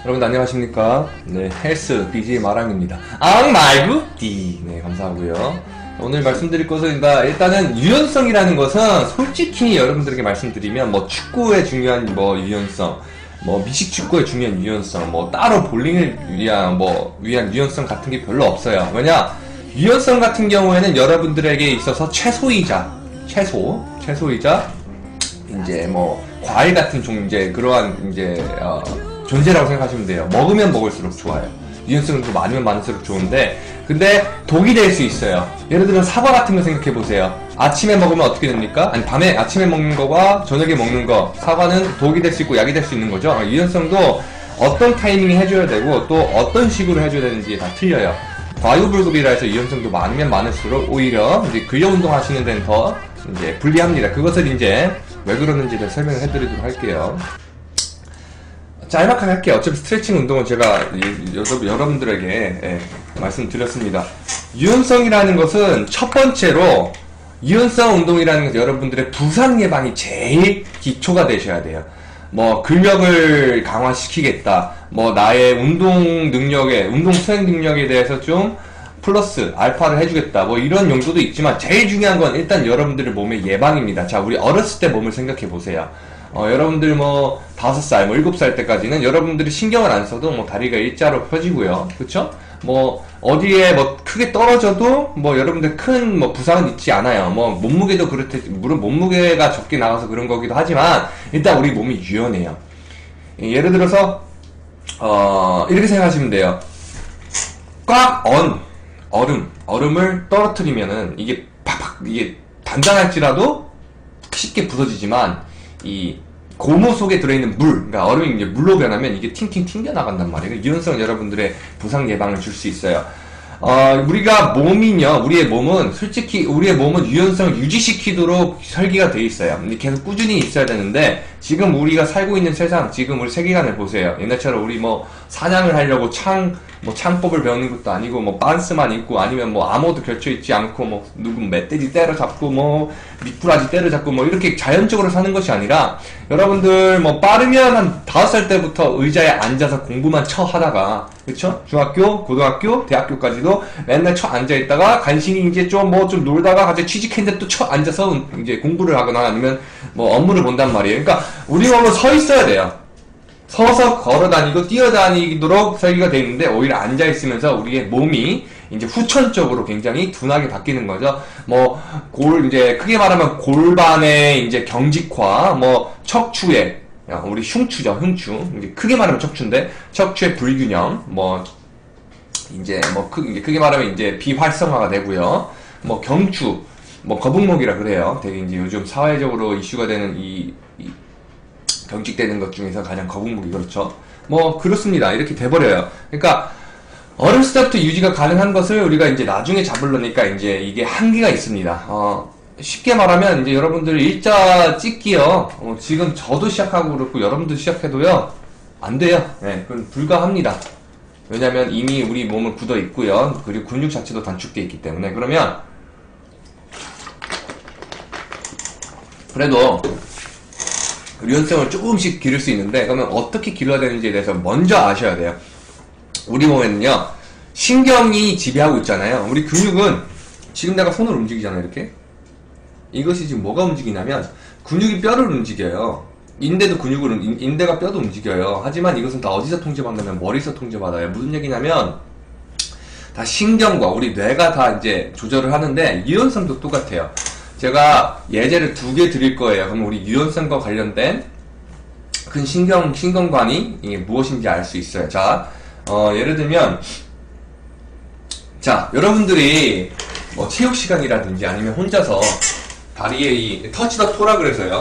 여러분 안녕하십니까? 네, 헬스 BJ 마랑입니다. 앙말구띠. 네, 감사하고요. 오늘 말씀드릴 것은 일단은 유연성이라는 것은 솔직히 여러분들에게 말씀드리면 뭐 축구의 중요한 뭐 유연성, 뭐 미식 축구의 중요한 유연성, 뭐 따로 볼링을 위한 유연성 같은 게 별로 없어요. 왜냐? 유연성 같은 경우에는 여러분들에게 있어서 최소이자 이제 뭐 과일 같은 존재, 그러한 이제 존재라고 생각하시면 돼요. 먹으면 먹을수록 좋아요. 유연성도 많으면 많을수록 좋은데, 근데 독이 될 수 있어요. 예를 들어 사과 같은 거 생각해 보세요. 아침에 먹으면 어떻게 됩니까? 아니 밤에 아침에 먹는 거와 저녁에 먹는 거, 사과는 독이 될 수 있고 약이 될 수 있는 거죠. 유연성도 어떤 타이밍에 해줘야 되고 또 어떤 식으로 해줘야 되는지 다 틀려요. 과유불급이라 해서 유연성도 많으면 많을수록 오히려 이제 근력 운동 하시는 데는 더 이제 불리합니다. 그것을 이제 왜 그러는지를 설명을 해드리도록 할게요. 짤막하게 할게요. 어차피 스트레칭 운동은 제가 여러분들에게 말씀드렸습니다. 유연성이라는 것은 첫 번째로 유연성 운동이라는 것은 여러분들의 부상 예방이 제일 기초가 되셔야 돼요. 뭐 근력을 강화시키겠다, 뭐 나의 운동 수행 능력에 대해서 좀 플러스 알파를 해주겠다, 뭐 이런 용도도 있지만 제일 중요한 건 일단 여러분들의 몸의 예방입니다. 자, 우리 어렸을 때 몸을 생각해 보세요. 여러분들 뭐 5살, 뭐 7살 때까지는 여러분들이 신경을 안 써도 뭐 다리가 일자로 펴지고요. 그쵸? 뭐 어디에 뭐 크게 떨어져도 뭐 여러분들 큰 뭐 부상은 있지 않아요. 뭐 몸무게도 물론 몸무게가 적게 나가서 그런 거기도 하지만 일단 우리 몸이 유연해요. 예를 들어서 이렇게 생각하시면 돼요. 꽉 언 얼음을 떨어뜨리면은 이게 팍팍 이게 단단할지라도 쉽게 부서지지만 이 고무 속에 들어있는 그러니까 얼음이 이제 물로 변하면 이게 팅팅 튕겨나간단 말이에요. 유연성은 여러분들의 부상 예방을 줄 수 있어요. 우리의 몸은 솔직히 우리의 몸은 유연성을 유지시키도록 설계가 되어 있어요. 계속 꾸준히 있어야 되는데, 지금 우리가 살고 있는 세상, 지금 우리 세계관을 보세요. 옛날처럼 우리 뭐 사냥을 하려고 창법을 배우는 것도 아니고, 뭐 빤스만 입고, 아니면 뭐 암호도 겹쳐있지 않고, 뭐 누구 멧돼지 때려잡고, 뭐 미꾸라지 때려잡고, 뭐 이렇게 자연적으로 사는 것이 아니라, 여러분들 뭐 빠르면 한 5살 때부터 의자에 앉아서 공부만 하다가, 그쵸? 중학교, 고등학교, 대학교까지도 맨날 앉아있다가 간신히 이제 좀 놀다가 갑자기 취직했는데 또 앉아서 이제 공부를 하거나 아니면 뭐 업무를 본단 말이에요. 그러니까 우리 몸은 서 있어야 돼요. 서서 걸어다니고 뛰어다니도록 설계가 되어 있는데, 오히려 앉아있으면서 우리의 몸이 이제 후천적으로 굉장히 둔하게 바뀌는 거죠. 이제 크게 말하면 골반의 이제 경직화, 척추의, 우리 흉추죠, 흉추. 이제 크게 말하면 척추인데, 척추의 불균형, 크게 말하면 이제 비활성화가 되고요. 경추, 거북목이라 그래요. 되게 이제 요즘 사회적으로 이슈가 되는 이 경직되는 것 중에서 가장 거북목이 그렇죠. 그렇습니다. 이렇게 돼버려요. 그러니까, 어렸을 때부터 유지가 가능한 것을 우리가 이제 나중에 잡으려니까 이제 이게 한계가 있습니다. 쉽게 말하면 이제 여러분들 일자 찍기요. 지금 저도 시작하고 그렇고 여러분도 시작해도요. 안 돼요. 네, 그건 불가합니다. 왜냐면 이미 우리 몸은 굳어 있고요. 그리고 근육 자체도 단축되어 있기 때문에. 그래도 유연성을 조금씩 기를 수 있는데, 그러면 어떻게 길러야 되는지에 대해서 먼저 아셔야 돼요. 우리 몸에는요, 신경이 지배하고 있잖아요. 우리 근육은, 지금 내가 손을 움직이잖아요, 이렇게. 이것이 지금 뭐가 움직이냐면, 근육이 뼈를 움직여요. 인대가 뼈도 움직여요. 하지만 이것은 다 어디서 통제받냐면, 머리에서 통제받아요. 무슨 얘기냐면, 다 신경과 우리 뇌가 다 이제 조절을 하는데, 유연성도 똑같아요. 제가 예제를 2개 드릴 거예요. 그럼 우리 유연성과 관련된 큰 신경관이 이게 무엇인지 알 수 있어요. 자, 예를 들면, 자, 여러분들이 체육 시간이라든지 아니면 혼자서 다리에 이 터치 더 토라 그래서요.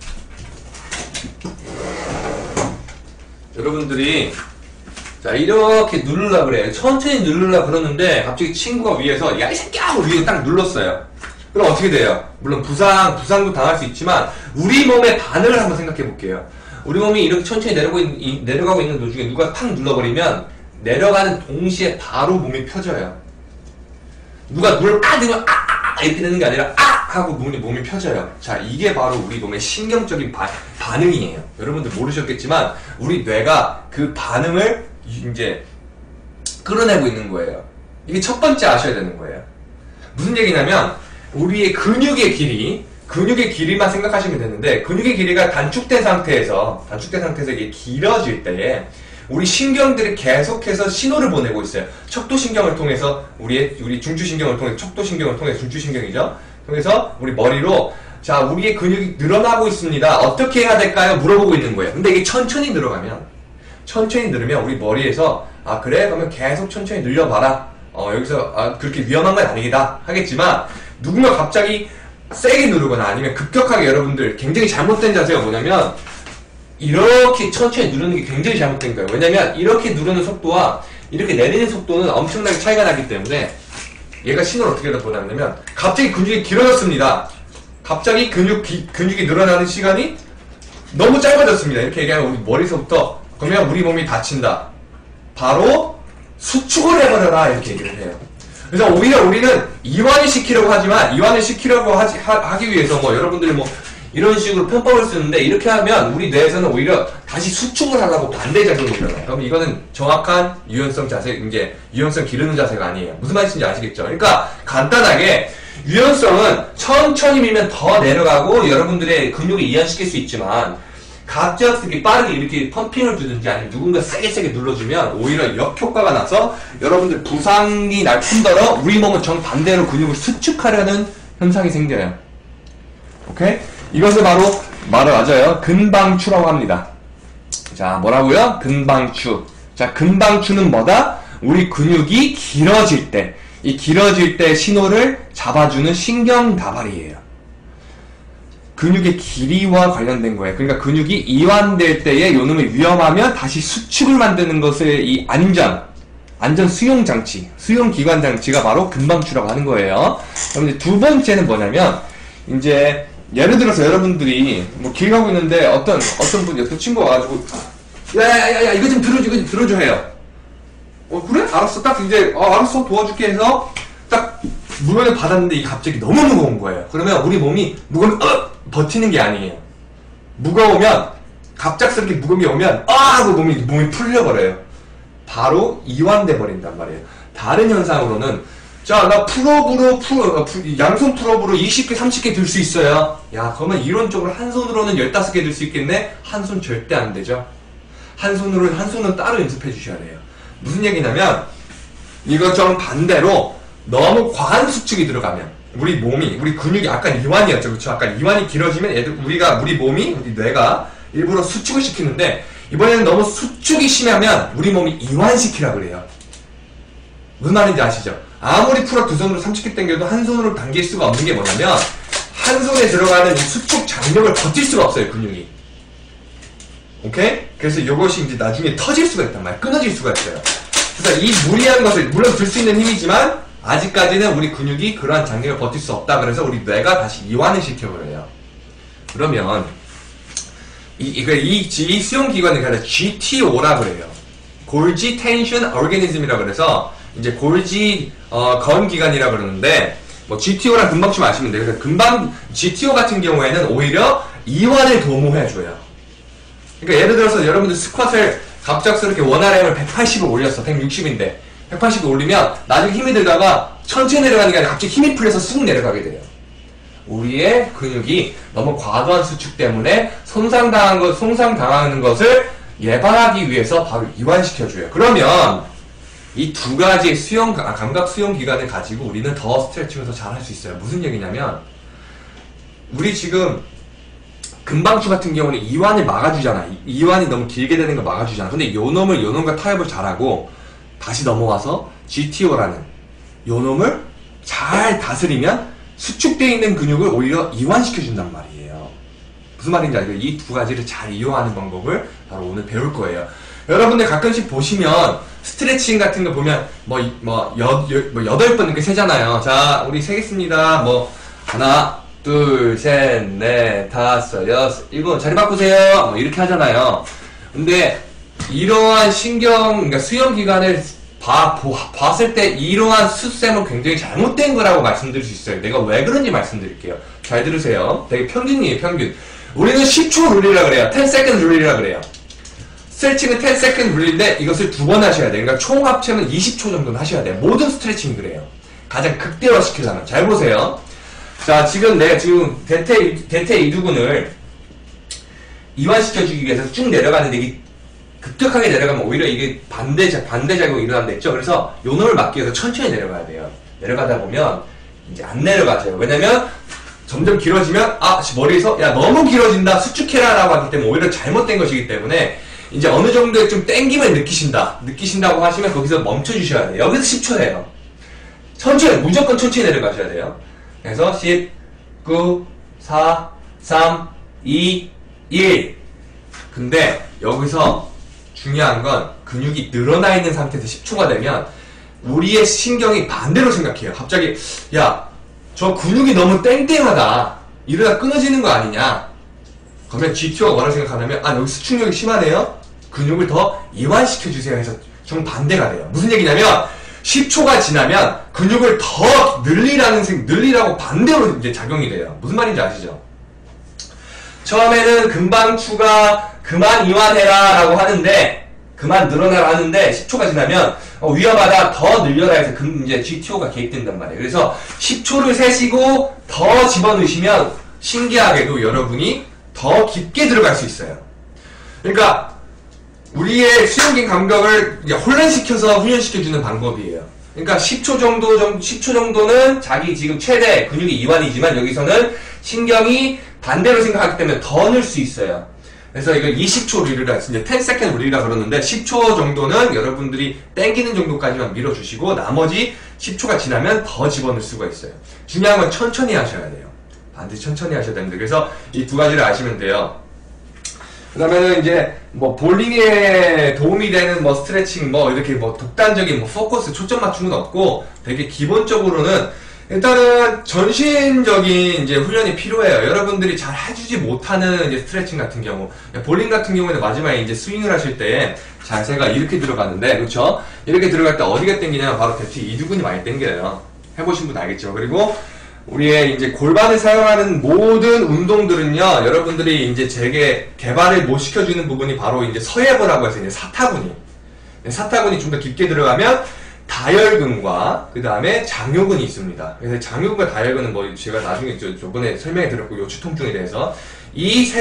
여러분들이 자, 이렇게 누르려고 그래요. 천천히 누르려고 그러는데 갑자기 친구가 위에서 야, 이 새끼야! 하고 위에 딱 눌렀어요. 그럼 어떻게 돼요? 물론 부상도 당할 수 있지만 우리 몸의 반응을 한번 생각해 볼게요. 우리 몸이 이렇게 천천히 내려가고 있는 도중에 누가 팍 눌러버리면 내려가는 동시에 바로 몸이 펴져요. 누가 눈을 되면 이렇게 되는 게 아니라 하고 몸이 펴져요. 자, 이게 바로 우리 몸의 신경적인 반응이에요. 여러분들 모르셨겠지만 우리 뇌가 그 반응을 이제 끌어내고 있는 거예요. 이게 첫 번째 아셔야 되는 거예요. 무슨 얘기냐면 우리의 근육의 길이만 생각하시면 되는데, 근육의 길이가 단축된 상태에서 이게 길어질 때에 우리 신경들이 계속해서 신호를 보내고 있어요. 척도신경을 통해서 우리 중추신경을 통해서, 척도신경을 통해서 중추신경이죠. 통해서 우리 머리로, 자, 우리의 근육이 늘어나고 있습니다. 어떻게 해야 될까요? 물어보고 있는 거예요. 근데 이게 천천히 늘으면 우리 머리에서, 아, 그래? 그러면 계속 천천히 늘려봐라. 여기서, 그렇게 위험한 건 아니다. 하겠지만, 누군가 갑자기 세게 누르거나 아니면 급격하게, 여러분들 굉장히 잘못된 자세가 뭐냐면, 이렇게 천천히 누르는 게 굉장히 잘못된 거예요. 왜냐면 이렇게 누르는 속도와 이렇게 내리는 속도는 엄청나게 차이가 나기 때문에 얘가 신호를 어떻게 보내냐면, 갑자기 근육이 길어졌습니다. 갑자기 근육이 늘어나는 시간이 너무 짧아졌습니다. 이렇게 얘기하면 우리 머리서부터, 그러면 우리 몸이 다친다. 바로 수축을 해버려라. 이렇게 얘기를 해요. 그래서 오히려 우리는 이완을 시키려고 하지만, 이완을 시키려고 하기 위해서 여러분들이 이런 식으로 편법을 쓰는데, 이렇게 하면 우리 뇌에서는 오히려 다시 수축을 하려고 반대 작용이 일어나요. 그럼 이거는 정확한 유연성 자세, 이제 유연성 기르는 자세가 아니에요. 무슨 말인지 아시겠죠? 그러니까 간단하게 유연성은 천천히 밀면 더 내려가고 여러분들의 근육을 이완시킬 수 있지만, 갑작스럽게 빠르게 이렇게 펌핑을 주든지 아니면 누군가 세게 눌러주면 오히려 역효과가 나서 여러분들 부상이 날 뿐더러 우리 몸은 정반대로 근육을 수축하려는 현상이 생겨요. 오케이? 이것을 바로 맞아요. 근방추라고 합니다. 자, 뭐라고요? 근방추. 자, 근방추는 뭐다? 우리 근육이 길어질 때, 이 길어질 때 신호를 잡아주는 신경다발이에요. 근육의 길이와 관련된 거예요. 그러니까 근육이 이완될 때에 요놈이 위험하면 다시 수축을 만드는 것을 이 안전 수용장치, 수용기관장치가 바로 근방추라고 하는 거예요. 그럼 이제 두 번째는 뭐냐면, 이제 예를 들어서 여러분들이 길 가고 있는데 어떤 분이, 어떤 친구가 와가지고, 야, 이거 좀 들어줘 해요. 그래? 알았어. 딱 이제, 알았어. 도와줄게 해서 딱 물건을 받았는데 이게 갑자기 너무 무거운 거예요. 그러면 우리 몸이 무거우면, 버티는 게 아니에요. 무거우면, 갑작스럽게 무거운 게 오면, 하고 몸이 풀려버려요. 바로 이완돼 버린단 말이에요. 다른 현상으로는, 자, 나 양손 풀업으로 20개, 30개 들 수 있어요. 야, 그러면 이론적으로 한 손으로는 15개 들 수 있겠네? 한 손 절대 안 되죠? 한 손은 따로 연습해 주셔야 돼요. 무슨 얘기냐면, 이것처럼 반대로 너무 과한 수축이 들어가면, 우리 근육이 아까 이완이었죠. 그렇죠? 아까 이완이 길어지면 우리 뇌가 일부러 수축을 시키는데, 이번에는 너무 수축이 심하면 우리 몸이 이완시키라 그래요. 무슨 말인지 아시죠? 아무리 풀업 두 손으로 30개 당겨도 한 손으로 당길 수가 없는 게 뭐냐면, 한 손에 들어가는 이 수축 장력을 버틸 수가 없어요, 근육이. 오케이? 그래서 이것이 이제 나중에 터질 수가 있단 말이에요. 끊어질 수가 있어요. 그래서 이 무리한 것을, 물론 들 수 있는 힘이지만 아직까지는 우리 근육이 그러한 장력을 버틸 수 없다. 그래서 우리 뇌가 다시 이완을 시켜버려요. 그러면 이 수용기관을 가리켜 GTO라 그래요. 골지 텐션 오르가니즘이라 그래서 이제 골지 건기관이라 그러는데, GTO랑 근방추 아시면 돼요. 그래서 GTO 같은 경우에는 오히려 이완을 도모해줘요. 그러니까 예를 들어서 여러분들 스쿼트를 갑작스럽게 원RM을 180을 올렸어. 160인데 180을 올리면 나중에 힘이 들다가 천천히 내려가는 게 아니라 갑자기 힘이 풀려서 쑥 내려가게 돼요. 우리의 근육이 너무 과도한 수축 때문에 손상당하는 것을 예방하기 위해서 바로 이완시켜줘요. 그러면 이 두 가지의 감각 수용 기관을 가지고 우리는 더 스트레칭을 더 잘 할 수 있어요. 무슨 얘기냐면, 우리 지금 근방추 같은 경우는 이완을 막아주잖아. 이완이 너무 길게 되는 거 막아주잖아. 근데 요놈과 타협을 잘하고 다시 넘어와서 GTO라는 요놈을 잘 다스리면 수축되어 있는 근육을 오히려 이완시켜준단 말이에요. 무슨 말인지 알죠? 이 두 가지를 잘 이용하는 방법을 바로 오늘 배울 거예요. 여러분들 가끔씩 보시면 스트레칭 같은 거 보면 8번 이렇게 세잖아요. 자, 우리 세겠습니다. 하나, 둘, 셋, 넷, 다섯, 여섯, 일곱, 자리 바꾸세요. 이렇게 하잖아요. 근데 이러한 그러니까 수용기관을 봤을 때 이러한 수쌤은 굉장히 잘못된 거라고 말씀드릴 수 있어요. 내가 왜 그런지 말씀드릴게요. 잘 들으세요. 되게 평균이에요, 평균. 우리는 10초 룰이라 그래요. 10second 룰이라 그래요. 스트레칭은 10second 룰인데 이것을 2번 하셔야 돼요. 그러니까 총 합체는 20초 정도는 하셔야 돼요. 모든 스트레칭이 그래요. 가장 극대화시키려면. 잘 보세요. 자, 지금 내가 지금 대퇴 이두근을 이완시켜주기 위해서 쭉 내려가는데 이게 급격하게 내려가면 오히려 이게 반대작용이 일어난다 했죠. 그래서 요 놈을 막기 위해서 천천히 내려가야 돼요. 내려가다 보면 이제 안 내려가져요. 왜냐면 점점 길어지면 머리에서 야 너무 길어진다 수축해라 라고 하기 때문에 오히려 잘못된 것이기 때문에 이제 어느 정도의 좀 땡김을 느끼신다고 하시면 거기서 멈춰주셔야 돼요. 여기서 10초예요. 천천히 무조건 천천히 내려가셔야 돼요. 그래서 10, 9, 4, 3, 2, 1 근데 여기서 중요한 건 근육이 늘어나 있는 상태에서 10초가 되면 우리의 신경이 반대로 생각해요. 갑자기 야 저 근육이 너무 땡땡하다 이러다 끊어지는 거 아니냐. 그러면 GTO가 뭐라고 생각하냐면 여기 수축력이 심하네요. 근육을 더 이완시켜주세요 해서 정반대가 돼요. 무슨 얘기냐면 10초가 지나면 근육을 더 늘리라고 반대로 이제 작용이 돼요. 무슨 말인지 아시죠? 처음에는 금방 추가 그만 이완해라 라고 하는데 그만 늘어나라 하는데 10초가 지나면 위험하다 더 늘려라 해서 이제 GTO가 개입된단 말이에요. 그래서 10초를 세시고 더 집어넣으시면 신기하게도 여러분이 더 깊게 들어갈 수 있어요. 그러니까 우리의 수용기 감각을 혼란시켜서 훈련시켜주는 방법이에요. 그러니까 10초 정도는 자기 지금 최대 근육이 이완이지만 여기서는 신경이 반대로 생각하기 때문에 더 넣을 수 있어요. 그래서 이거 20초 룰이라, 이제 10second 룰이라 그러는데 10초 정도는 여러분들이 땡기는 정도까지만 밀어주시고 나머지 10초가 지나면 더 집어넣을 수가 있어요. 중요한 건 천천히 하셔야 돼요. 반드시 천천히 하셔야 됩니다. 그래서 이 두 가지를 아시면 돼요. 그 다음에는 이제 볼링에 도움이 되는 스트레칭 이렇게 독단적인 포커스 초점 맞춤은 없고 되게 기본적으로는 일단은 전신적인 이제 훈련이 필요해요. 여러분들이 잘 해주지 못하는 이제 스트레칭 같은 경우, 볼링 같은 경우에는 마지막에 이제 스윙을 하실 때 자세가 이렇게 들어가는데, 그렇죠? 이렇게 들어갈 때 어디가 당기냐면 바로 대퇴 이두근이 많이 당겨요. 해보신 분 알겠죠? 그리고 우리의 이제 골반을 사용하는 모든 운동들은요, 여러분들이 이제 제게 개발을 못 시켜주는 부분이 바로 이제 서예부라고 해서 이제 사타근이 좀 더 깊게 들어가면 다혈근과 그 다음에 장요근이 있습니다. 그래서 장요근과 다혈근은 제가 나중에 저번에 설명해 드렸고 요추통증에 대해서 이 세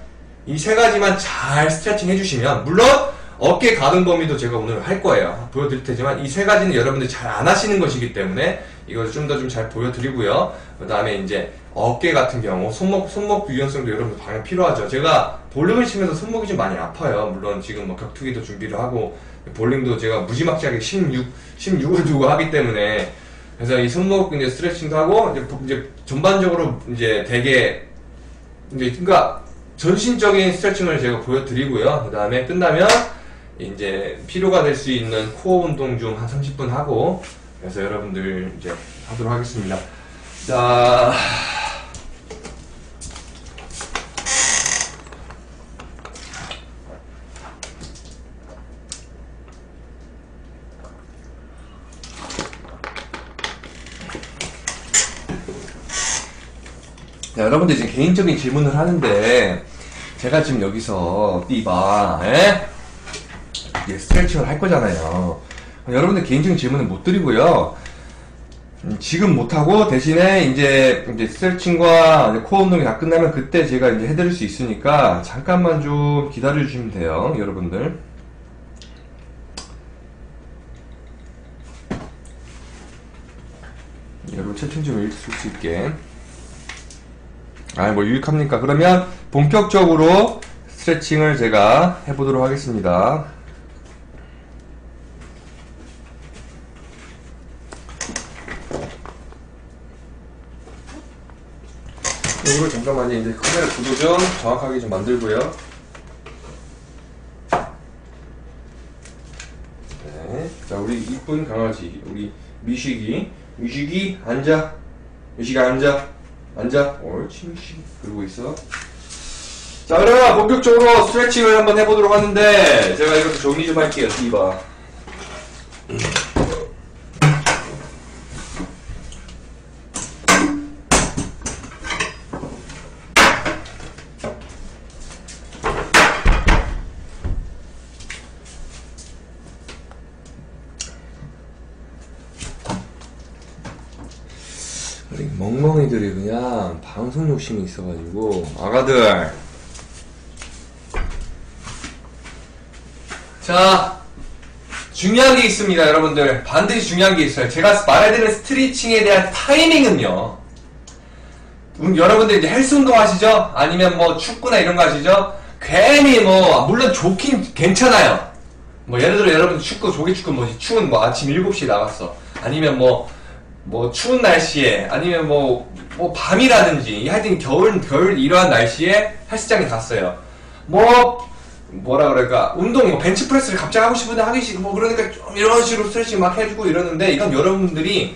가지만 잘 스트레칭 해주시면, 물론 어깨 가동 범위도 제가 오늘 할 거예요. 보여드릴 테지만 이 세 가지는 여러분들이 잘 안 하시는 것이기 때문에 이걸 좀 더 잘 보여드리고요. 그 다음에 이제 어깨 같은 경우 손목 유연성도 여러분들 방향 필요하죠. 제가 볼링을 치면서 손목이 좀 많이 아파요. 물론 지금 격투기도 준비를 하고 볼링도 제가 무지막지하게 16을 두고 하기 때문에, 그래서 이 손목 이제 스트레칭도 하고 이제 전반적으로 이제 되게 그러니까 전신적인 스트레칭을 제가 보여드리고요. 그 다음에 끝나면 이제 필요가 될 수 있는 코어 운동 중 한 30분 하고, 그래서 여러분들 이제 하도록 하겠습니다. 자. 자, 여러분들 이제 개인적인 질문을 하는데, 제가 지금 여기서 스트레칭을 할 거잖아요. 여러분들 개인적인 질문은 못 드리고요. 지금 못하고 대신에 이제 스트레칭과 코어 운동이 다 끝나면 그때 제가 이제 해드릴 수 있으니까 잠깐만 좀 기다려 주시면 돼요, 여러분들. 여러분 채팅 좀 읽을 수 있게. 유익합니까? 그러면 본격적으로 스트레칭을 제가 해보도록 하겠습니다. 이거 잠깐만요. 이제 카메라 구도 좀 정확하게 좀 만들고요. 네. 자, 우리 이쁜 강아지, 우리 미식이 앉아. 옳지, 미식이. 그러고 있어. 자, 그러면 본격적으로 스트레칭을 한번 해보도록 하는데, 제가 이렇게 정리 좀 할게요. 이봐. 멍멍이들이 그냥 방송 욕심이 있어가지고. 아가들. 자, 중요한 게 있습니다, 여러분들. 반드시 중요한 게 있어요. 제가 말해드리는 스트레칭에 대한 타이밍은요. 여러분들 이제 헬스 운동 하시죠? 아니면 뭐 축구나 이런 거 하시죠? 괜히 뭐, 물론 좋긴 괜찮아요. 뭐 예를 들어 여러분 축구, 조기축구 뭐 추운 뭐 아침 7시에 나갔어. 아니면 뭐 추운 날씨에, 아니면 뭐 밤이라든지, 하여튼 겨울 이러한 날씨에 헬스장에 갔어요. 뭐라 그럴까, 운동, 벤치프레스를 갑자기 하고 싶은데 하기 싫고, 뭐 그러니까 좀 이런 식으로 스트레칭 막 해주고 이러는데, 이건 여러분들이,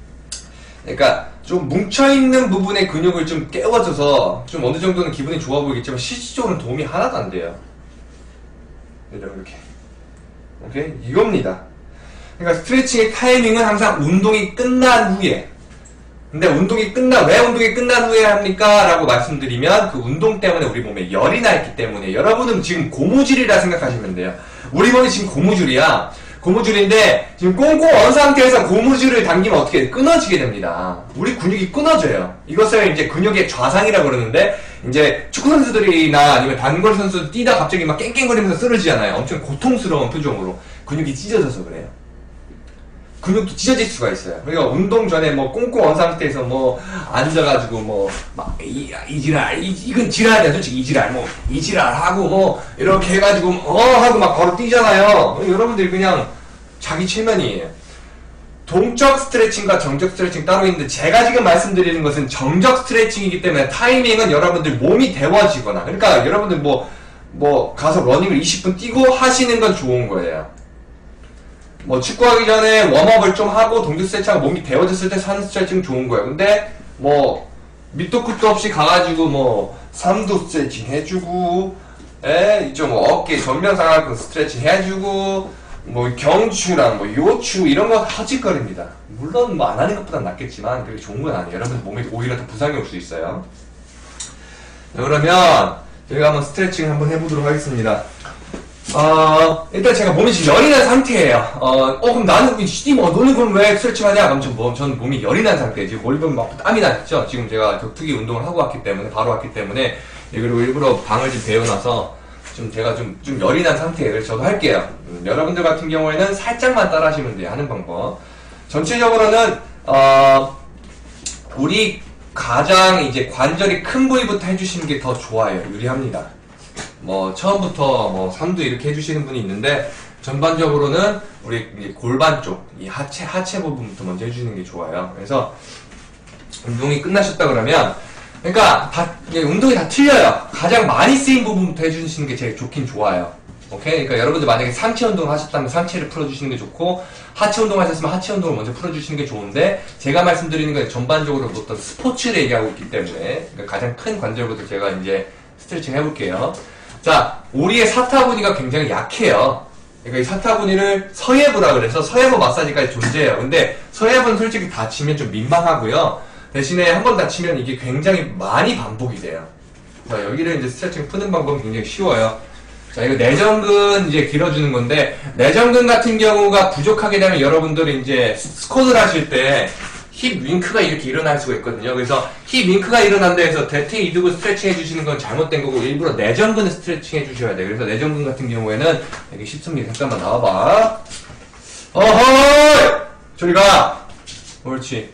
그러니까 좀 뭉쳐있는 부분의 근육을 좀 깨워줘서 좀 어느 정도는 기분이 좋아 보이겠지만 실질적으로는 도움이 하나도 안 돼요. 이렇게. 오케이? 이겁니다. 그러니까 스트레칭의 타이밍은 항상 운동이 끝난 후에. 근데 왜 운동이 끝난 후에 합니까? 라고 말씀드리면 그 운동 때문에 우리 몸에 열이 나 있기 때문에. 여러분은 지금 고무줄이라 생각하시면 돼요. 우리 몸이 지금 고무줄이야. 고무줄인데 지금 꽁꽁 언 상태에서 고무줄을 당기면 어떻게 끊어지게 됩니다. 우리 근육이 끊어져요. 이것을 이제 근육의 좌상이라고 그러는데, 이제 축구 선수들이나 아니면 단거리 선수들 뛰다 갑자기 막 깽깽거리면서 쓰러지잖아요. 엄청 고통스러운 표정으로. 근육이 찢어져서 그래요. 근육도 찢어질 수가 있어요. 그러니까 운동 전에 뭐 꽁꽁 언 상태에서 뭐 앉아가지고 뭐 막 이건 지랄이야. 솔직히 이 지랄 하고 뭐 이렇게 해가지고 하고 막 걸어 뛰잖아요. 여러분들이 그냥 자기 체면이에요. 동적 스트레칭과 정적 스트레칭 따로 있는데, 제가 지금 말씀드리는 것은 정적 스트레칭이기 때문에 타이밍은 여러분들 몸이 데워지거나, 그러니까 여러분들 뭐 가서 러닝을 20분 뛰고 하시는 건 좋은 거예요. 뭐 축구하기 전에 웜업을 좀 하고 동작 스트레칭하고 몸이 데워졌을 때 하는 스트레칭 좋은 거예요. 근데 뭐 밑도 끝도 없이 가가지고 뭐 삼두 스트레칭 해주고, 좀 어깨 전면상하근 스트레칭 해주고, 뭐 경추랑 뭐 요추 이런 거 허짓거립니다. 물론 뭐 안 하는 것보단 낫겠지만 그렇게 좋은 건 아니에요. 여러분 몸에 오히려 더 부상이 올 수 있어요. 자, 그러면 저희가 한번 스트레칭 한번 해보도록 하겠습니다. 일단 제가 몸이 지금 열이 난 상태예요. 그럼 나는 너는 그럼 왜 스트레칭 하냐? 그럼 저는 몸이 열이 난 상태예요. 지금 머리 보면 막 땀이 났죠? 지금 제가 격투기 운동을 하고 왔기 때문에, 바로 왔기 때문에, 그리고 일부러 방을 좀 배워놔서, 제가 좀 열이 난 상태예요. 그래서 저도 할게요. 여러분들 같은 경우에는 살짝만 따라 하시면 돼요. 하는 방법. 전체적으로는, 우리 가장 이제 관절이 큰 부위부터 해주시는 게 더 좋아요. 유리합니다. 뭐 처음부터 뭐 삼두 이렇게 해주시는 분이 있는데, 전반적으로는 우리 이제 골반 쪽, 이 하체 부분부터 먼저 해주시는 게 좋아요. 그래서 운동이 끝나셨다 그러면, 그러니까 운동이 다 틀려요. 가장 많이 쓰인 부분부터 해주시는 게 제일 좋긴 좋아요. 오케이? 그러니까 여러분들 만약에 상체 운동을 하셨다면 상체를 풀어주시는 게 좋고, 하체 운동 하셨으면 하체 운동을 먼저 풀어주시는 게 좋은데, 제가 말씀드리는 건 전반적으로 어떤 스포츠를 얘기하고 있기 때문에, 그러니까 가장 큰 관절부터 제가 이제 스트레칭 해볼게요. 자, 우리의 사타구니가 굉장히 약해요. 그러니까 이 사타구니를 서예부라 그래서 서예부 마사지까지 존재해요. 근데 서예부는 솔직히 다치면 좀 민망하고요. 대신에 한 번 다치면 이게 굉장히 많이 반복이 돼요. 자, 여기를 이제 스트레칭 푸는 방법은 굉장히 쉬워요. 자, 이거 내전근 이제 길어주는 건데, 내전근 같은 경우가 부족하게 되면 여러분들이 이제 스쿼트를 하실 때 힙 윙크가 이렇게 일어날 수가 있거든요. 그래서 힙 윙크가 일어난다 해서 대퇴 이두근 스트레칭 해주시는 건 잘못된 거고, 일부러 내전근을 스트레칭 해주셔야 돼요. 그래서 내전근 같은 경우에는 여기 쉽습니다. 잠깐만 나와봐. 어허이! 저리 가! 옳지.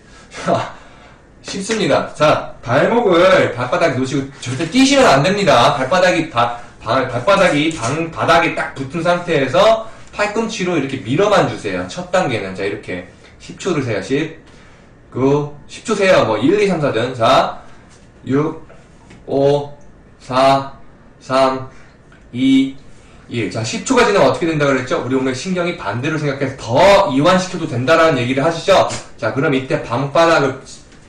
쉽습니다. 자, 발바닥에 놓으시고 절대 뛰시면 안 됩니다. 발바닥이 바닥에 딱 붙은 상태에서 팔꿈치로 이렇게 밀어만 주세요. 첫 단계는. 자, 이렇게 10초를 세요. 10초 세요. 뭐 1, 2, 3, 4든. 자, 6, 5, 4, 3, 2, 1. 자, 10초가 지나면 어떻게 된다고 그랬죠? 우리 몸의 신경이 반대로 생각해서 더 이완시켜도 된다라는 얘기를 하시죠? 자, 그럼 이때 방바닥을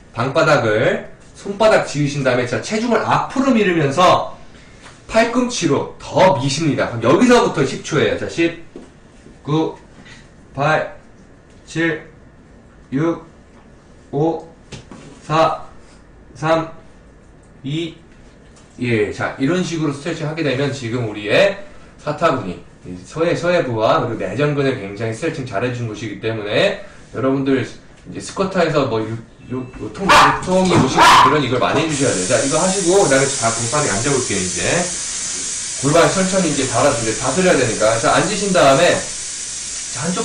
손바닥 지으신 다음에, 자, 체중을 앞으로 밀으면서 팔꿈치로 더 미십니다. 그럼 여기서부터 10초예요. 자, 10, 9, 8, 7, 6, 5, 4, 3, 2, 1. 자, 이런 식으로 스트레칭 하게 되면 지금 우리의 사타구니, 서해부와 그리고 내전근을 굉장히 스트레칭 잘해준 곳이기 때문에, 여러분들 이제 스쿼트에서 뭐 요통이 오신 분들은 이걸 많이 해주셔야 돼요. 자, 이거 하시고, 그 다음에 다 골반에 앉아볼게요, 이제. 골반 천천히 이제 다스려야 되니까. 자, 앉으신 다음에, 자, 한쪽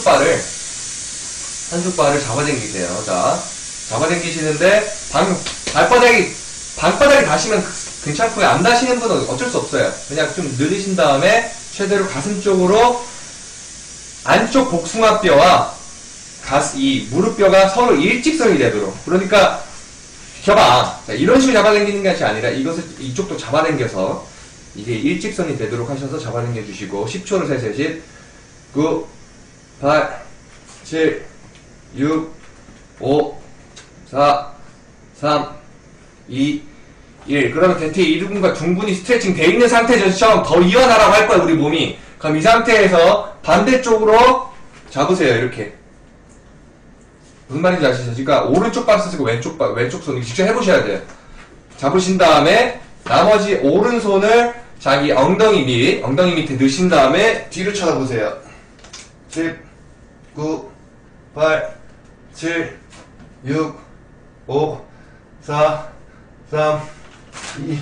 발을 잡아당기세요. 자, 잡아당기시는데, 방바닥이 닿으시면 괜찮고요. 안 닿으시는 분은 어쩔 수 없어요. 그냥 좀 늘리신 다음에, 최대로 가슴 쪽으로, 안쪽 복숭아뼈와 이 무릎뼈가 서로 일직선이 되도록. 그러니까 자, 이런 식으로 잡아당기는 것이 아니라 이것을 이쪽도 잡아당겨서 이게 일직선이 되도록 하셔서 잡아당겨 주시고 10초를 세세요. 10, 9, 8, 7, 6, 5, 4, 3, 2, 1. 그러면 대퇴 2근과 둥근이 스트레칭 돼 있는 상태에서 더 이완하라고 할 거야, 우리 몸이. 그럼 이 상태에서 반대쪽으로 잡으세요, 이렇게. 무슨 말인지 아시죠? 그러니까 오른쪽 발 쓰시고 왼쪽 손 직접 해보셔야 돼요. 잡으신 다음에 나머지 오른손을 자기 엉덩이 밑에 넣으신 다음에 뒤로 쳐다보세요. 10, 9, 8, 7, 6, 5, 4, 3, 2.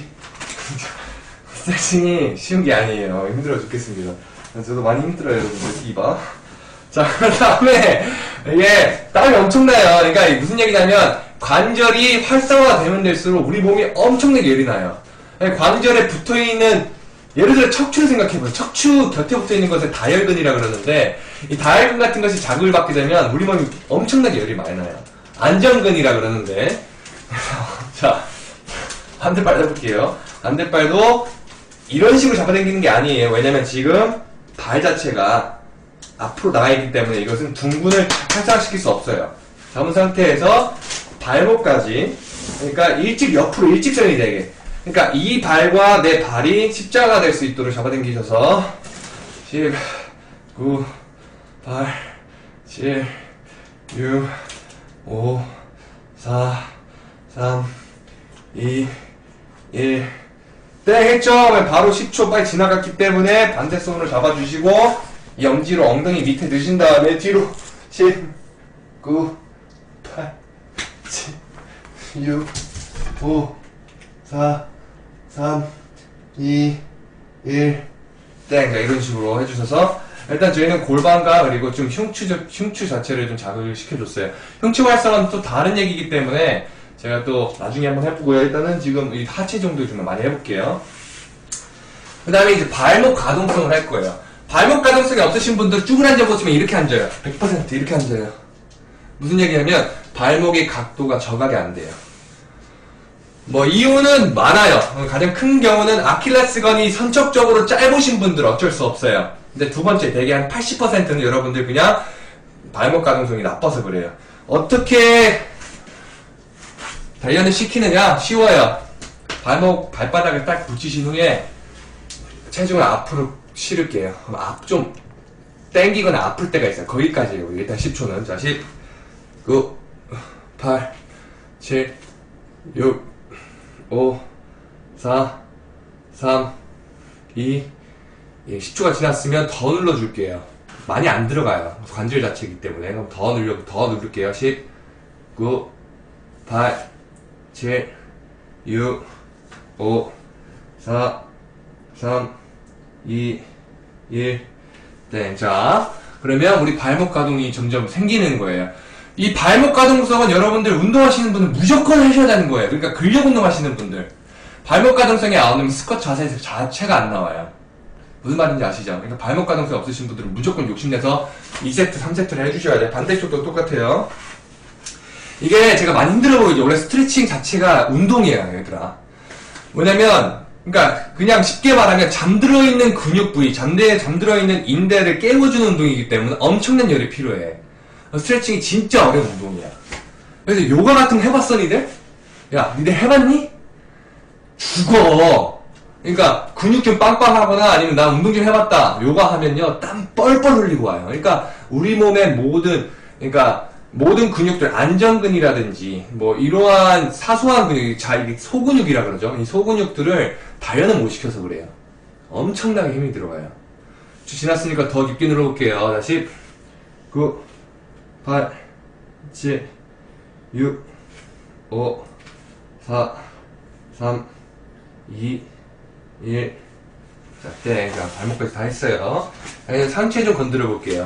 스트레칭이 쉬운 게 아니에요. 힘들어 죽겠습니다. 저도 많이 힘들어요, 여러분들. 이봐. 자, 그 다음에, 이게, 땀이 엄청나요. 그러니까, 무슨 얘기냐면, 관절이 활성화가 되면 될수록 우리 몸이 엄청나게 열이 나요. 관절에 붙어 있는, 예를 들어 척추를 생각해보세요. 척추 곁에 붙어 있는 것을 다혈근이라 그러는데, 이 다혈근 같은 것이 자극을 받게 되면 우리 몸이 엄청나게 열이 많이 나요. 안정근이라 그러는데, 자, 반대발 해볼게요. 반대발도 이런 식으로 잡아당기는 게 아니에요. 왜냐면 지금 발 자체가 앞으로 나가 있기 때문에 이것은 둥근을 활성화시킬 수 없어요. 잡은 상태에서 발목까지, 그러니까 옆으로 일직선이 되게, 그러니까 이 발과 내 발이 십자가 될 수 있도록 잡아당기셔서 10, 9, 8, 7, 6, 5, 4, 3, 2, 1. 땡 했죠? 바로 10초 빨리 지나갔기 때문에 반대 손을 잡아주시고 이 엄지로 엉덩이 밑에 넣으신 다음에 뒤로 10, 9, 8, 7, 6, 5, 4, 3, 2, 1. 땡. 자, 이런 식으로 해주셔서 일단 저희는 골반과 그리고 좀 흉추 자체를 좀 자극을 시켜줬어요. 흉추 활성화는 또 다른 얘기이기 때문에 제가 또 나중에 한번 해보고요. 일단은 지금 이 하체 정도 좀 많이 해볼게요. 그 다음에 이제 발목 가동성을 할 거예요. 발목 가동성이 없으신 분들 쭉 앉아보시면 이렇게 앉아요. 100% 이렇게 앉아요. 무슨 얘기냐면 발목의 각도가 저각이 안 돼요. 뭐 이유는 많아요. 가장 큰 경우는 아킬레스건이 선척적으로 짧으신 분들 어쩔 수 없어요. 근데 두 번째 대개 한 80%는 여러분들 그냥 발목 가동성이 나빠서 그래요. 어떻게 단련을 시키느냐? 쉬워요. 발바닥을 딱 붙이신 후에 체중을 앞으로 실을게요. 그럼 좀 땡기거나 아플 때가 있어요. 거기까지예요. 일단 10초는. 자, 10, 9, 8, 7, 6, 5, 4, 3, 2, 1. 10초가 지났으면 더 눌러줄게요. 많이 안 들어가요. 관절 자체이기 때문에. 그럼 더 누를게요. 10, 9, 8, 7, 6, 5, 4, 3, 2, 1. 네, 자, 그러면 우리 발목 가동이 점점 생기는 거예요. 이 발목 가동성은 여러분들 운동하시는 분은 무조건 하셔야 되는 거예요. 그러니까 근력 운동 하시는 분들. 발목 가동성이 안 오면 스쿼트 자체가 안 나와요. 무슨 말인지 아시죠? 그러니까 발목 가동성 없으신 분들은 무조건 욕심내서 2세트, 3세트를 해주셔야 돼요. 반대쪽도 똑같아요. 이게 제가 많이 힘들어 보이죠? 원래 스트레칭 자체가 운동이에요, 얘들아. 뭐냐면, 그러니까 그냥 쉽게 말하면 잠들어 있는 근육 부위, 잠들어 있는 인대를 깨워주는 운동이기 때문에 엄청난 열이 필요해. 스트레칭이 진짜 어려운 운동이야. 그래서 요가 같은 거 해봤어, 니들? 야, 니들 해봤니? 죽어. 그러니까 근육 좀 빵빵하거나 아니면 나 운동 좀 해봤다. 요가 하면요, 땀 뻘뻘 흘리고 와요. 그러니까 우리 몸의 모든 근육들, 안정근이라든지, 뭐, 이러한 사소한 근육, 이게 소근육이라 그러죠. 이 소근육들을 단련을 못 시켜서 그래요. 엄청나게 힘이 들어가요. 지났으니까 더 깊게 눌러볼게요. 다시, 10, 9, 8, 7, 6, 5, 4, 3, 2, 1. 자, 네, 자, 발목까지 다 했어요. 이제 상체 좀 건드려 볼게요.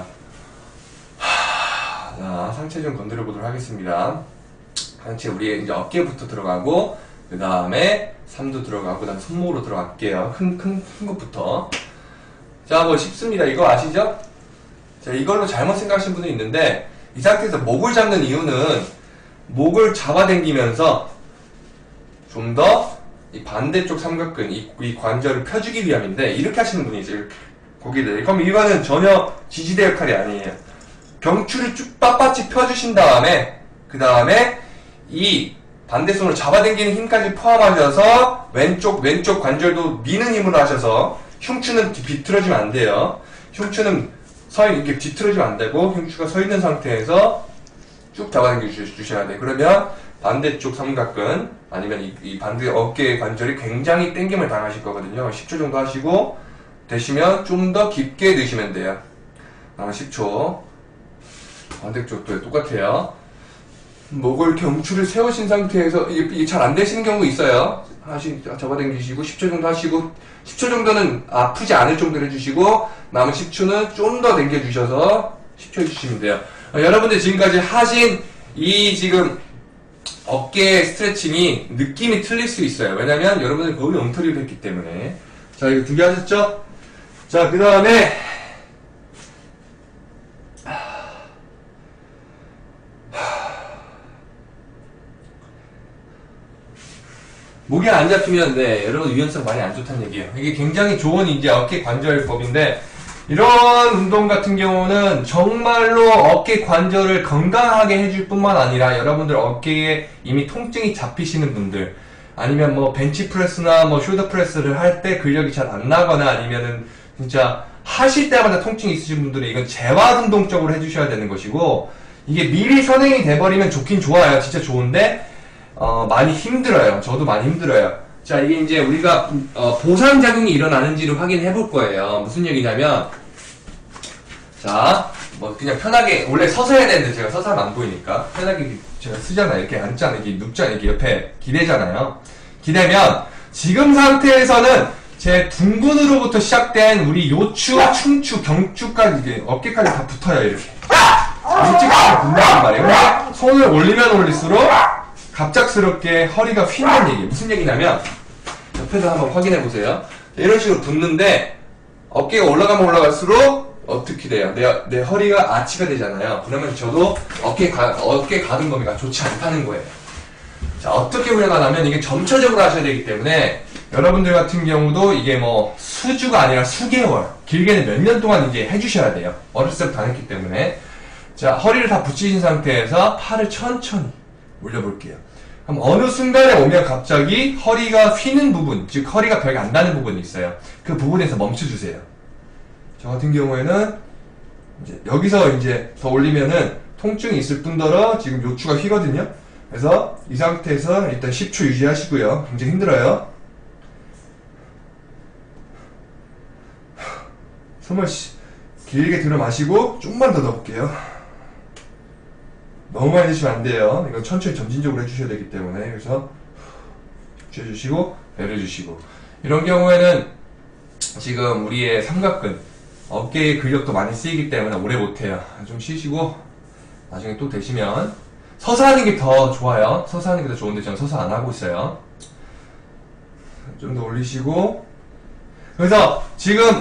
자, 상체 좀 건드려 보도록 하겠습니다. 상체 우리 이제 어깨부터 들어가고, 그 다음에 삼두 들어가고, 그 다음에 손목으로 들어갈게요. 큰 것부터. 자, 뭐 쉽습니다. 이거 아시죠? 자, 이걸로 잘못 생각하시는 분이 있는데, 이 상태에서 목을 잡는 이유는 목을 잡아당기면서 좀 더 이 반대쪽 삼각근, 이 관절을 펴주기 위함인데, 이렇게 하시는 분이 있어요. 고기들. 그럼 이거는 전혀 지지대 역할이 아니에요. 경추를 쭉 빳빳이 펴주신 다음에, 그 다음에 이 반대손으로 잡아당기는 힘까지 포함하셔서 왼쪽 관절도 미는 힘으로 하셔서 흉추는 비틀어지면 안 돼요. 흉추는 이렇게 뒤틀어지면 안 되고 흉추가 서 있는 상태에서 쭉 잡아당겨 주셔야 돼요. 그러면 반대쪽 삼각근 아니면 이 반대 어깨 관절이 굉장히 땡김을 당하실 거거든요. 10초 정도 하시고 되시면 좀 더 깊게 넣으시면 돼요. 10초. 반대쪽도 똑같아요. 목을 경추를 세우신 상태에서 이게 잘 안 되시는 경우 있어요. 잡아당기시고 10초 정도 하시고 10초 정도는 아프지 않을 정도로 해주시고 남은 10초는 좀 더 당겨주셔서 10초 해주시면 돼요. 여러분들 지금까지 하신 이 지금 어깨 스트레칭이 느낌이 틀릴 수 있어요. 왜냐면 여러분들 거의 엉터리를 했기 때문에. 자, 이거 2개 하셨죠? 자, 그 다음에 목이 안 잡히면 네, 여러분 유연성 많이 안 좋다는 얘기예요. 이게 굉장히 좋은 이제 어깨 관절법인데 이런 운동 같은 경우는 정말로 어깨 관절을 건강하게 해줄 뿐만 아니라 여러분들 어깨에 이미 통증이 잡히시는 분들 아니면 뭐 벤치프레스나 뭐 숄더프레스를 할 때 근력이 잘 안 나거나 아니면은 진짜 하실 때마다 통증이 있으신 분들은 이건 재활운동적으로 해주셔야 되는 것이고 이게 미리 선행이 돼버리면 좋긴 좋아요. 진짜 좋은데 많이 힘들어요. 저도 많이 힘들어요. 자, 이게 이제 우리가 보상작용이 일어나는지를 확인해 볼 거예요. 무슨 얘기냐면 자, 뭐 그냥 편하게 원래 서서 해야 되는데 제가 서서 하면 안 보이니까 편하게 제가 쓰잖아요. 이렇게 앉잖아요. 이렇게 눕잖아요. 이렇게 옆에 기대잖아요. 기대면 지금 상태에서는 제 둥근으로부터 시작된 우리 요추, 충추, 경추까지 이게 어깨까지 다 붙어요. 이렇게 일찍까지 붙는단 말이에요. 근데 손을 올리면 올릴수록 갑작스럽게 허리가 휜다는 얘기예요. 무슨 얘기냐면 옆에서 한번 확인해 보세요. 이런 식으로 붙는데 어깨가 올라가면 올라갈수록 어떻게 돼요? 내 허리가 아치가 되잖아요. 그러면 저도 어깨 가동 범위가 좋지 않다는 거예요. 자, 어떻게 훈련하냐면 이게 점차적으로 하셔야 되기 때문에 여러분들 같은 경우도 이게 뭐 수주가 아니라 수개월, 길게는 몇 년 동안 이제 해주셔야 돼요. 어렸을 때부터 안 했기 때문에. 자, 허리를 다 붙이신 상태에서 팔을 천천히 올려볼게요. 그럼 어느 순간에 오면 갑자기 허리가 휘는 부분, 즉 허리가 벽에 안 닿는 부분이 있어요. 그 부분에서 멈춰주세요. 저 같은 경우에는 이제 여기서 이제 더 올리면은 통증이 있을 뿐더러 지금 요추가 휘거든요. 그래서 이 상태에서 일단 10초 유지하시고요. 굉장히 힘들어요. 숨을 길게 들어 마시고 좀만 더 넣어볼게요. 너무 많이 드시면 안 돼요. 이건 천천히 점진적으로 해주셔야 되기 때문에. 그래서 해주시고 내려주시고. 이런 경우에는 지금 우리의 삼각근 어깨의 근력도 많이 쓰이기 때문에 오래 못해요. 좀 쉬시고 나중에 또 되시면 서서 하는 게 더 좋아요. 서서 하는 게 더 좋은데 저는 서서 안 하고 있어요. 좀 더 올리시고. 그래서 지금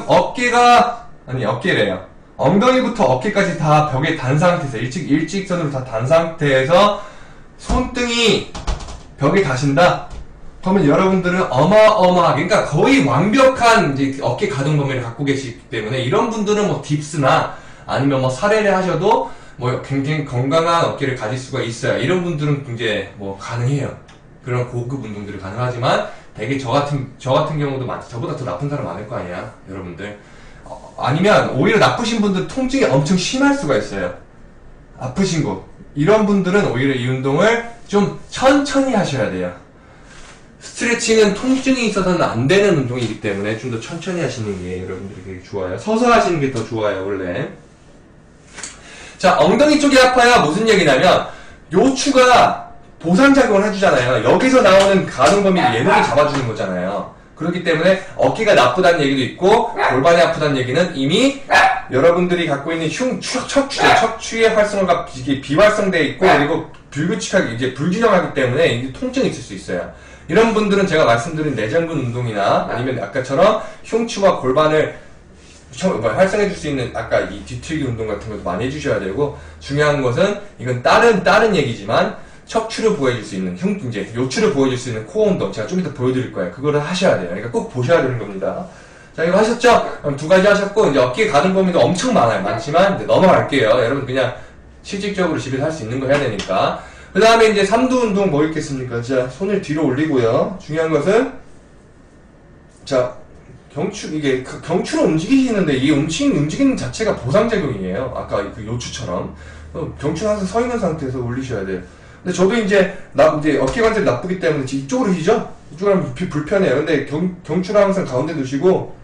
어깨래요. 엉덩이부터 어깨까지 다 벽에 단 상태에서 일직선으로 다 단 상태에서 손등이 벽에 닿으신다? 그러면 여러분들은 어마어마하게, 그러니까 거의 완벽한 이제 어깨 가동 범위를 갖고 계시기 때문에 이런 분들은 뭐 딥스나 아니면 뭐 사례를 하셔도 뭐 굉장히 건강한 어깨를 가질 수가 있어요. 이런 분들은 이제 뭐 가능해요. 그런 고급 운동들이 가능하지만 되게 저 같은 경우도 저보다 더 나쁜 사람 많을 거 아니야, 여러분들. 아니면 오히려 나쁘신 분들 통증이 엄청 심할 수가 있어요. 아프신 곳. 이런 분들은 오히려 이 운동을 좀 천천히 하셔야 돼요. 스트레칭은 통증이 있어서는 안 되는 운동이기 때문에 좀 더 천천히 하시는 게 여러분들에게 좋아요. 서서 하시는 게 더 좋아요, 원래. 자, 엉덩이 쪽이 아파요. 무슨 얘기냐면 요추가 보상작용을 해주잖아요. 여기서 나오는 가동 범위를 얘네들이 잡아주는 거잖아요. 그렇기 때문에 어깨가 나쁘다는 얘기도 있고 골반이 아프다는 얘기는 이미 여러분들이 갖고 있는 척추의 활성화가 비활성되어 있고 그리고 불규칙하게 이제 불균형하기 때문에 이제 통증이 있을 수 있어요. 이런 분들은 제가 말씀드린 내전근 운동이나 아니면 아까처럼 흉추와 골반을 활성해 줄 수 있는 아까 이 뒤틀기 운동 같은 것도 많이 해주셔야 되고 중요한 것은 이건 다른 얘기지만 척추를 보여줄 수 있는 이제 요추를 보여줄 수 있는 코어 운동 제가 좀 이따 보여드릴 거예요. 그거를 하셔야 돼요. 그러니까 꼭 보셔야 되는 겁니다. 자 이거 하셨죠? 그럼 두 가지 하셨고 이제 어깨 가동 범위도 엄청 많지만 이제 넘어갈게요. 여러분 그냥 실질적으로 집에서 할 수 있는 거 해야 되니까. 그 다음에 이제 삼두 운동 뭐 있겠습니까? 자 손을 뒤로 올리고요. 중요한 것은 자 이게 경추를 움직이시는데 이 움직이는 자체가 보상작용이에요. 아까 그 요추처럼 경추는 항상 서 있는 상태에서 올리셔야 돼요. 근데 저도 이제 어깨 관절이 나쁘기 때문에 이쪽으로 휘죠? 이쪽으로 하면 불편해요. 근데 경추를 항상 가운데 두시고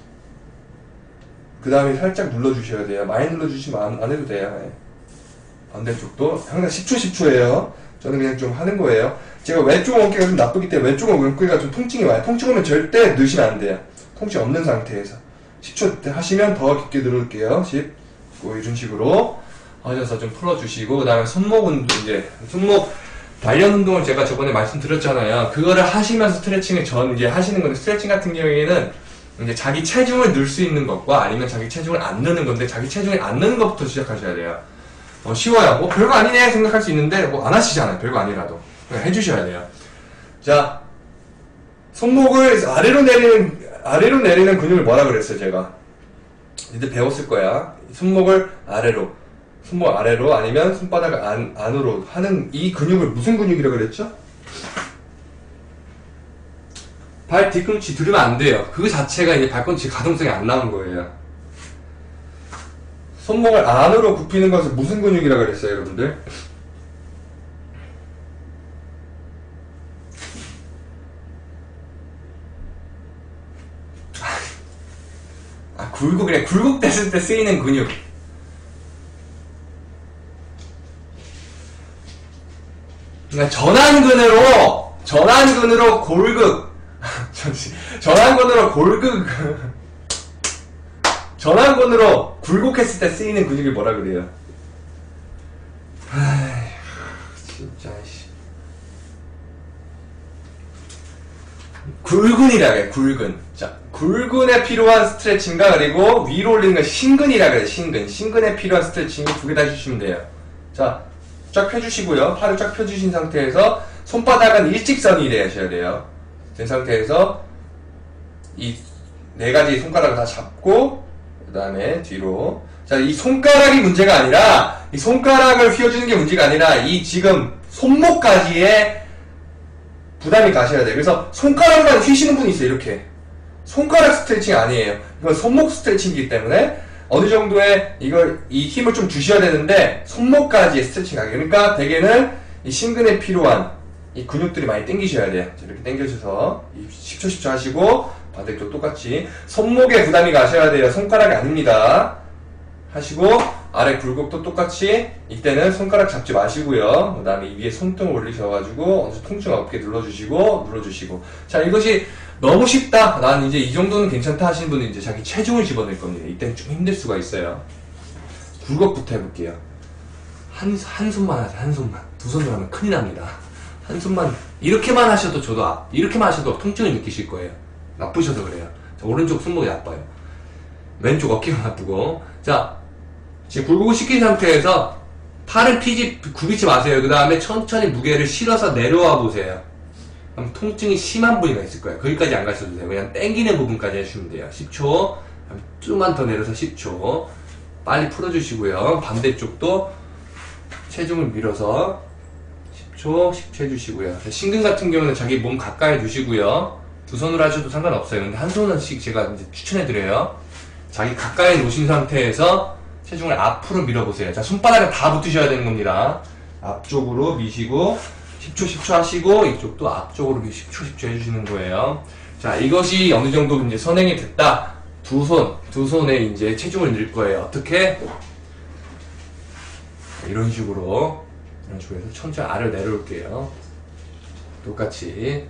그 다음에 살짝 눌러주셔야 돼요. 많이 눌러주시면 안 해도 돼요. 네. 반대쪽도 항상 10초예요. 저는 그냥 좀 하는 거예요. 제가 왼쪽 어깨가 좀 나쁘기 때문에 왼쪽 어깨가 좀 통증이 와요. 통증 오면 절대 넣으시면 안 돼요. 통증 없는 상태에서 10초 하시면 더 깊게 누를게요. 10. 이런 식으로 하셔서 좀 풀어주시고 그 다음에 손목 운동 손목 단련 운동을 제가 저번에 말씀드렸잖아요. 그거를 하시면서 스트레칭을 이제 하시는 건데 스트레칭 같은 경우에는 이제 자기 체중을 넣을 수 있는 것과 아니면 자기 체중을 안 넣는 건데 자기 체중을 안 넣는 것부터 시작하셔야 돼요. 쉬워요. 뭐 별거 아니네 생각할 수 있는데 뭐 안 하시잖아요. 별거 아니라도 그냥 해주셔야 돼요. 자 손목을 아래로 내리는 근육을 뭐라 그랬어요 제가? 이제 배웠을 거야. 손목 아래로 아니면 손바닥 안으로 하는 이 근육을 무슨 근육이라고 그랬죠? 발 뒤꿈치 들으면 안 돼요. 그 자체가 이제 발꿈치 가동성이 안 나온 거예요. 손목을 안으로 굽히는 것을 무슨 근육이라고 그랬어요 여러분들? 굴곡됐을 때 쓰이는 근육. 그러니까 전완근으로 전완근으로 굴곡했을 때 쓰이는 근육이 뭐라 그래요? 진짜 굴근이라 그래. 굴근. 자, 굴근에 필요한 스트레칭과 그리고 위로 올리는 건 신근이라 그래. 신근에 필요한 스트레칭 두 개 다 해주시면 돼요. 자, 쫙 펴주시고요. 팔을 쫙 펴주신 상태에서 손바닥은 일직선이 되셔야 돼요. 된 상태에서 이 네 가지 손가락을 다 잡고 그 다음에 뒤로. 자, 이 손가락이 문제가 아니라 이 손가락을 휘어주는 게 문제가 아니라 이 지금 손목까지의 부담이 가셔야 돼요. 그래서 손가락만 휘시는 분이 있어요. 이렇게 손가락 스트레칭 아니에요. 이건 손목 스트레칭이기 때문에 어느 정도의 이 힘을 좀 주셔야 되는데 손목까지의 스트레칭 하기. 그러니까 대개는 이 신근에 필요한 이 근육들이 많이 당기셔야 돼요. 이렇게 당겨주셔서 10초 하시고 반대쪽 똑같이 손목에 부담이 가셔야 돼요. 손가락이 아닙니다. 하시고 아래 굴곡도 똑같이 이때는 손가락 잡지 마시고요. 그 다음에 위에 손등을 올리셔가지고 어느 정도 통증 없게 눌러주시고 자 이것이 너무 쉽다 난 이제 이 정도는 괜찮다 하시는 분은 이제 자기 체중을 집어넣을 겁니다. 이때는 좀 힘들 수가 있어요. 굴곡부터 해볼게요. 한 손만 하세요. 한 손만. 두 손으로 하면 큰일 납니다. 한 손만 이렇게만 하셔도 이렇게만 하셔도 통증을 느끼실 거예요. 나쁘셔서 그래요. 자, 오른쪽 손목이 나빠요. 왼쪽 어깨가 나쁘고. 자 지금 굴곡을 시킨 상태에서 팔은 굽히지 마세요. 그 다음에 천천히 무게를 실어서 내려와 보세요. 그럼 통증이 심한 부위가 있을 거예요. 거기까지 안 가셔도 돼요. 그냥 당기는 부분까지 해주시면 돼요. 10초. 좀만 더 내려서 10초. 빨리 풀어주시고요. 반대쪽도 체중을 밀어서 10초 해주시고요. 신근 같은 경우는 자기 몸 가까이 두시고요. 두 손으로 하셔도 상관없어요. 근데 한 손씩 제가 이제 추천해드려요. 자기 가까이 놓으신 상태에서 체중을 앞으로 밀어보세요. 자, 손바닥을 다 붙으셔야 되는 겁니다. 앞쪽으로 미시고 10초 하시고 이쪽도 앞쪽으로 10초 해주시는 거예요. 자, 이것이 어느 정도 이제 선행이 됐다. 두 손에 이제 체중을 넣을 거예요. 어떻게? 이런 식으로 이런 식으로 해서 천천히 아래로 내려올게요. 똑같이.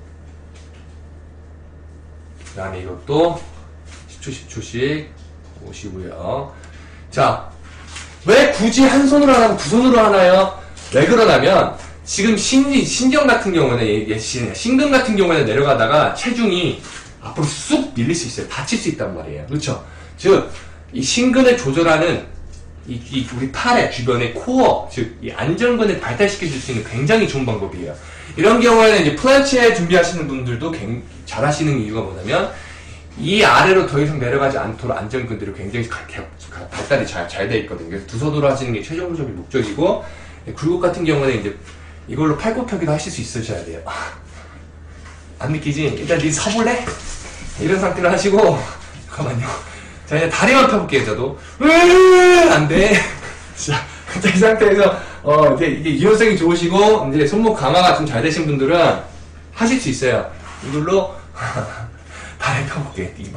그 다음에 이것도 10초 10초씩 오시고요. 자, 왜 굳이 한 손으로 안 하고 두 손으로 하나요? 왜 그러냐면 지금 신경 같은 경우는 신근 같은 경우에는 내려가다가 체중이 앞으로 쑥 밀릴 수 있어요. 다칠 수 있단 말이에요. 그렇죠? 즉 이 신근을 조절하는 우리 팔의 주변의 코어, 즉 이 안전근을 발달시켜 줄 수 있는 굉장히 좋은 방법이에요. 이런 경우에는 이제 플란치에 준비하시는 분들도 잘 하시는 이유가 뭐냐면 이 아래로 더 이상 내려가지 않도록 안전근들이 굉장히 발달이 잘 돼 있거든요. 그래서 두 손으로 하시는 게 최종적인 목적이고, 굴곡 같은 경우는 이제 이걸로 팔굽혀기도 하실 수 있으셔야 돼요. 안 느끼지? 일단 니 서볼래? 이런 상태로 하시고, 잠깐만요. 자, 이제 다리만 펴볼게요, 저도. 안 돼. 자, 이 상태에서, 이게 유연성이 좋으시고, 이제 손목 강화가 좀 잘 되신 분들은 하실 수 있어요. 이걸로, 다리 펴볼게, 이거.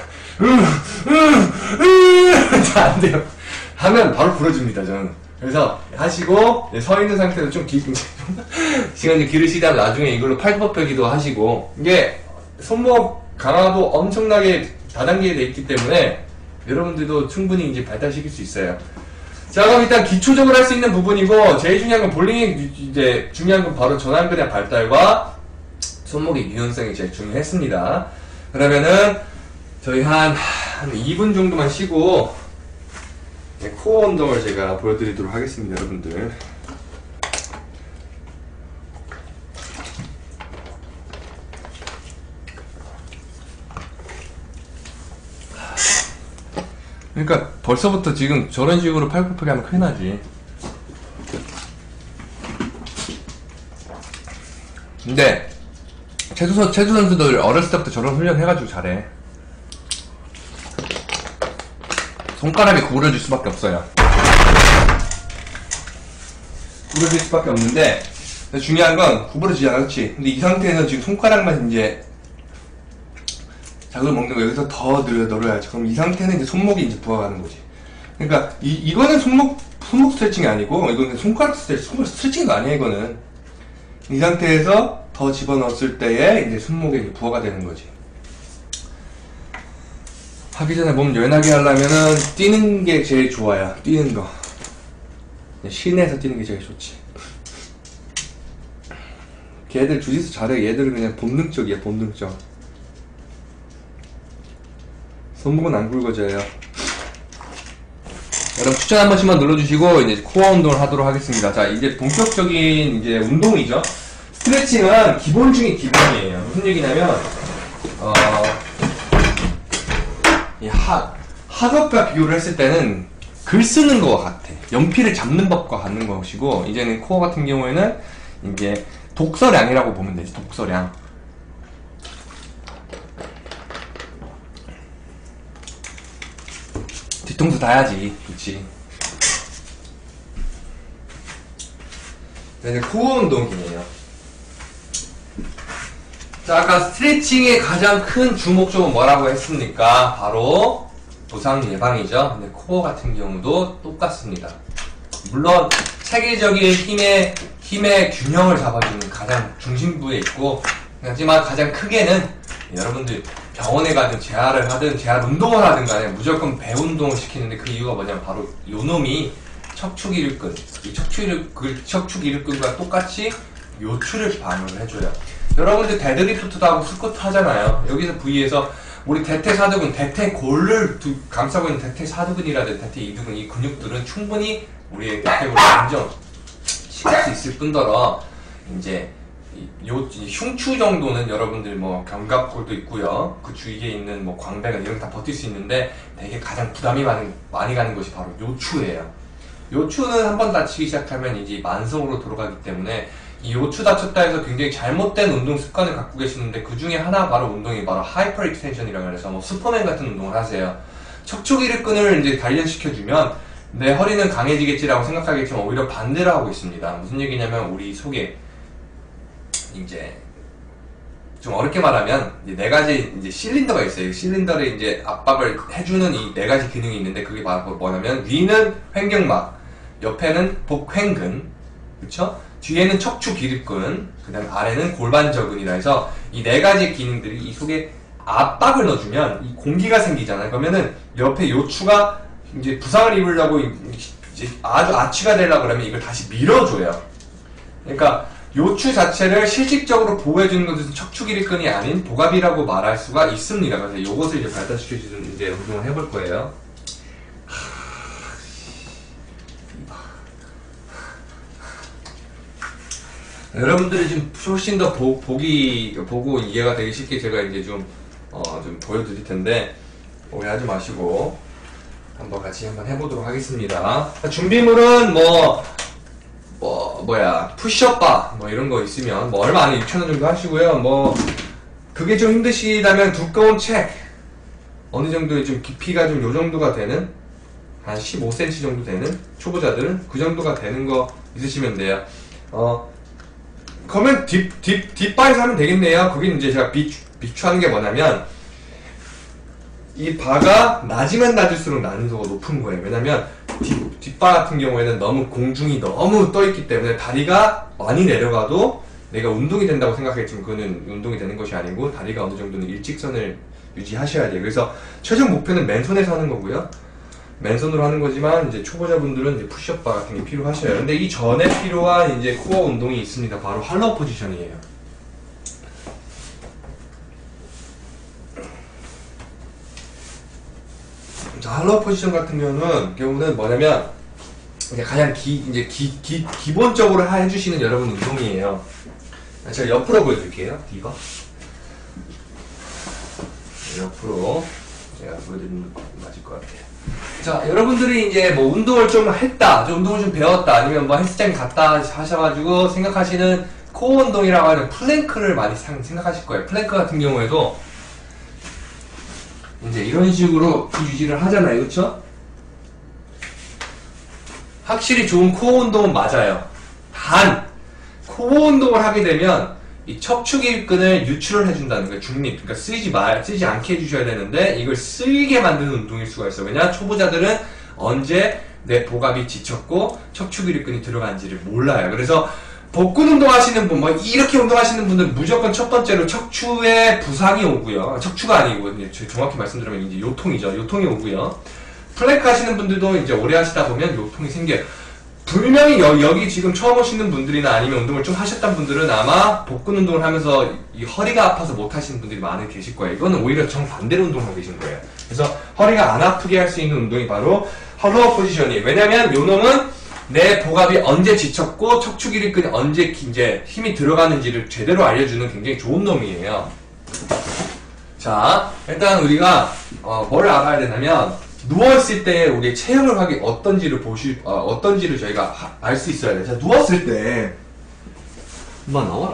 자, 안 돼요. 하면 바로 부러집니다, 저는. 그래서 하시고, 서 있는 상태로 좀 시간 좀 기르시다가 나중에 이걸로 팔굽혀펴기도 하시고, 이게 손목 강화도 엄청나게 다단계에 돼 있기 때문에 여러분들도 충분히 이제 발달시킬 수 있어요. 자, 그럼 일단 기초적으로 할 수 있는 부분이고, 제일 중요한 건 볼링이 이제 중요한 건 바로 전완근의 발달과 손목의 유연성이 제일 중요했습니다. 그러면은 저희 한 2분 정도만 쉬고 코어 운동을 제가 보여드리도록 하겠습니다, 여러분들. 그러니까 벌써부터 지금 저런 식으로 팔굽혀펴기 하면 큰일 나지. 근데 체조 선수들 어렸을 때부터 저런 훈련 해가지고 잘해. 손가락이 구부러질 수밖에 없어요. 구부러질 수밖에 없는데 중요한 건 구부러지잖아, 그렇지? 근데 이 상태에서 지금 손가락만 이제 자극을 먹는 거 여기서 더 늘어야지. 그럼 이 상태는 이제 손목이 이제 부하가는 거지. 그러니까 이거는 손목 스트레칭이 아니고 이거는 손가락 스트레칭도 아니야. 이거는 이 상태에서 더 집어넣었을 때에 이제 손목에 이제 부하가 되는 거지. 하기 전에 몸 연하게 하려면은 뛰는 게 제일 좋아요. 뛰는 거. 시내에서 뛰는 게 제일 좋지. 걔들 주짓수 잘해. 얘들은 그냥 본능적이야, 본능적. 손목은 안 굵어져요. 여러분 추천 한 번씩만 눌러주시고 이제 코어 운동을 하도록 하겠습니다. 자, 이제 본격적인 이제 운동이죠. 스트레칭은 기본 중에 기본이에요. 무슨 얘기냐면 이 학업과 비교를 했을 때는 글 쓰는 거와 같아. 연필을 잡는 법과 같은 것이고, 이제는 코어 같은 경우에는 이제 독서량이라고 보면 되지. 독서량. 뒤통수 다야지. 그치. 이제 코어 운동이에요. 자, 아까 스트레칭의 가장 큰 주목점은 뭐라고 했습니까? 바로 부상 예방이죠. 근데 코어 같은 경우도 똑같습니다. 물론 체계적인 힘의 균형을 잡아주는 가장 중심부에 있고, 하지만 가장 크게는 여러분들 병원에 가든 재활을 하든 재활 운동을 하든 간에 무조건 배 운동을 시키는데 그 이유가 뭐냐면 바로 요놈이 척추기립근, 이 척추기립근과 똑같이 요추를 방어를 해줘요. 여러분들 데드리프트도 하고 스쿼트 하잖아요. 여기서 부위에서 우리 대퇴사두근, 대퇴골을 감싸고 있는 대퇴사두근이라든지 대퇴이두근, 이 근육들은 충분히 우리의 대퇴골을 인정시킬 수 있을 뿐더러 이제 흉추 정도는 여러분들 뭐 견갑골도 있고요. 그 주위에 있는 뭐 광배근 이런 거 다 버틸 수 있는데 되게 가장 부담이 많이 가는 것이 바로 요추예요. 요추는 한번 다치기 시작하면 이제 만성으로 돌아가기 때문에 이 요추 다쳤다 해서 굉장히 잘못된 운동 습관을 갖고 계시는데 그 중에 하나 바로 운동이 바로 하이퍼 익스텐션이라고 해서 뭐 슈퍼맨 같은 운동을 하세요. 척추기립근을 이제 단련시켜주면 내 허리는 강해지겠지라고 생각하겠지만 오히려 반대로 하고 있습니다. 무슨 얘기냐면 우리 속에 이제 좀 어렵게 말하면 이제 네 가지 이제 실린더가 있어요. 실린더를 이제 압박을 해주는 이 네 가지 기능이 있는데 그게 바로 뭐냐면 위는 횡격막, 옆에는 복횡근, 그쵸? 뒤에는 척추 기립근, 그 다음 아래는 골반저근이라 해서 이 네 가지 기능들이 이 속에 압박을 넣어주면 이 공기가 생기잖아요. 그러면은 옆에 요추가 이제 부상을 입으려고 이제 아주 아치가 되려고 그러면 이걸 다시 밀어줘요. 그러니까 요추 자체를 실질적으로 보호해주는 것은 척추 기립근이 아닌 복압이라고 말할 수가 있습니다. 그래서 이것을 이제 발달시켜주는 이제 운동을 해볼 거예요. 여러분들이 좀 훨씬 더 보고 이해가 되기 쉽게 제가 이제 좀 보여드릴 텐데 오해하지 마시고 한번 같이 한번 해보도록 하겠습니다. 준비물은 푸시업바 이런 거 있으면 얼마 안 해 6,000원 정도 하시고요. 그게 좀 힘드시다면 두꺼운 책 어느 정도의 좀 깊이가 좀 요 정도가 되는 한 15cm 정도 되는 초보자들은 그 정도가 되는 거 있으시면 돼요. 그러면 뒷바에서 하면 되겠네요. 그게 이제 제가 비추하는 게 뭐냐면 이 바가 낮으면 낮을수록 난이도가 높은 거예요. 왜냐면 뒷바 같은 경우에는 너무 공중이 너무 떠있기 때문에 다리가 많이 내려가도 내가 운동이 된다고 생각했지만 그거는 운동이 되는 것이 아니고 다리가 어느 정도는 일직선을 유지하셔야 돼요. 그래서 최종 목표는 맨손에서 하는 거고요. 맨손으로 하는 거지만 이제 초보자분들은 이제 푸시업바 같은 게 필요하셔요. 근데 이 전에 필요한 이제 코어 운동이 있습니다. 바로 할로우 포지션이에요. 자, 할로우 포지션 같은 경우는 뭐냐면 이제 가장 기본적으로 해주시는 여러분 운동이에요. 제가 옆으로 보여드릴게요. 디바 옆으로 제가 보여드리는 거 맞을 것 같아요. 자, 여러분들이 이제 운동을 좀 했다, 운동을 좀 배웠다, 아니면 헬스장 갔다 하셔가지고 생각하시는 코어 운동이라고 하는 플랭크를 많이 생각하실 거예요. 플랭크 같은 경우에도 이제 이런 식으로 유지를 하잖아요. 그쵸? 확실히 좋은 코어 운동은 맞아요. 단, 코어 운동을 하게 되면 이 척추기립근을 유출을 해준다는 거예요. 중립. 그러니까 쓰지 않게 해주셔야 되는데 이걸 쓰이게 만드는 운동일 수가 있어요. 왜냐? 초보자들은 언제 내 복압이 지쳤고 척추기립근이 들어간지를 몰라요. 그래서 복근 운동하시는 분, 이렇게 운동하시는 분들은 무조건 첫 번째로 척추에 부상이 오고요. 척추가 아니고, 이제 정확히 말씀드리면 이제 요통이죠. 요통이 오고요. 플랭크 하시는 분들도 이제 오래 하시다 보면 요통이 생겨요. 분명히 여기 지금 처음 오시는 분들이나 아니면 운동을 좀 하셨던 분들은 아마 복근 운동을 하면서 이 허리가 아파서 못 하시는 분들이 많이 계실 거예요. 이거는 오히려 정반대로 운동하고 계신 거예요. 그래서 허리가 안 아프게 할 수 있는 운동이 바로 할로우 포지션이에요. 왜냐면 요 놈은 내 복압이 언제 지쳤고 척추기립근이 언제 이제 힘이 들어가는지를 제대로 알려주는 굉장히 좋은 놈이에요. 자, 일단 우리가 뭘 알아야 되냐면 누워있을 때 우리의 체형을 어떤지를 저희가 알 수 있어야 돼요. 자, 누웠을 때 엄마 나와라.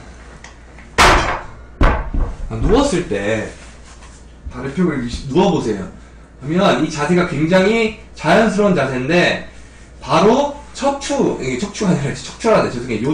누웠을 때 다리 펴고 누워보세요. 그러면 이 자세가 굉장히 자연스러운 자세인데 바로 척추가 아니라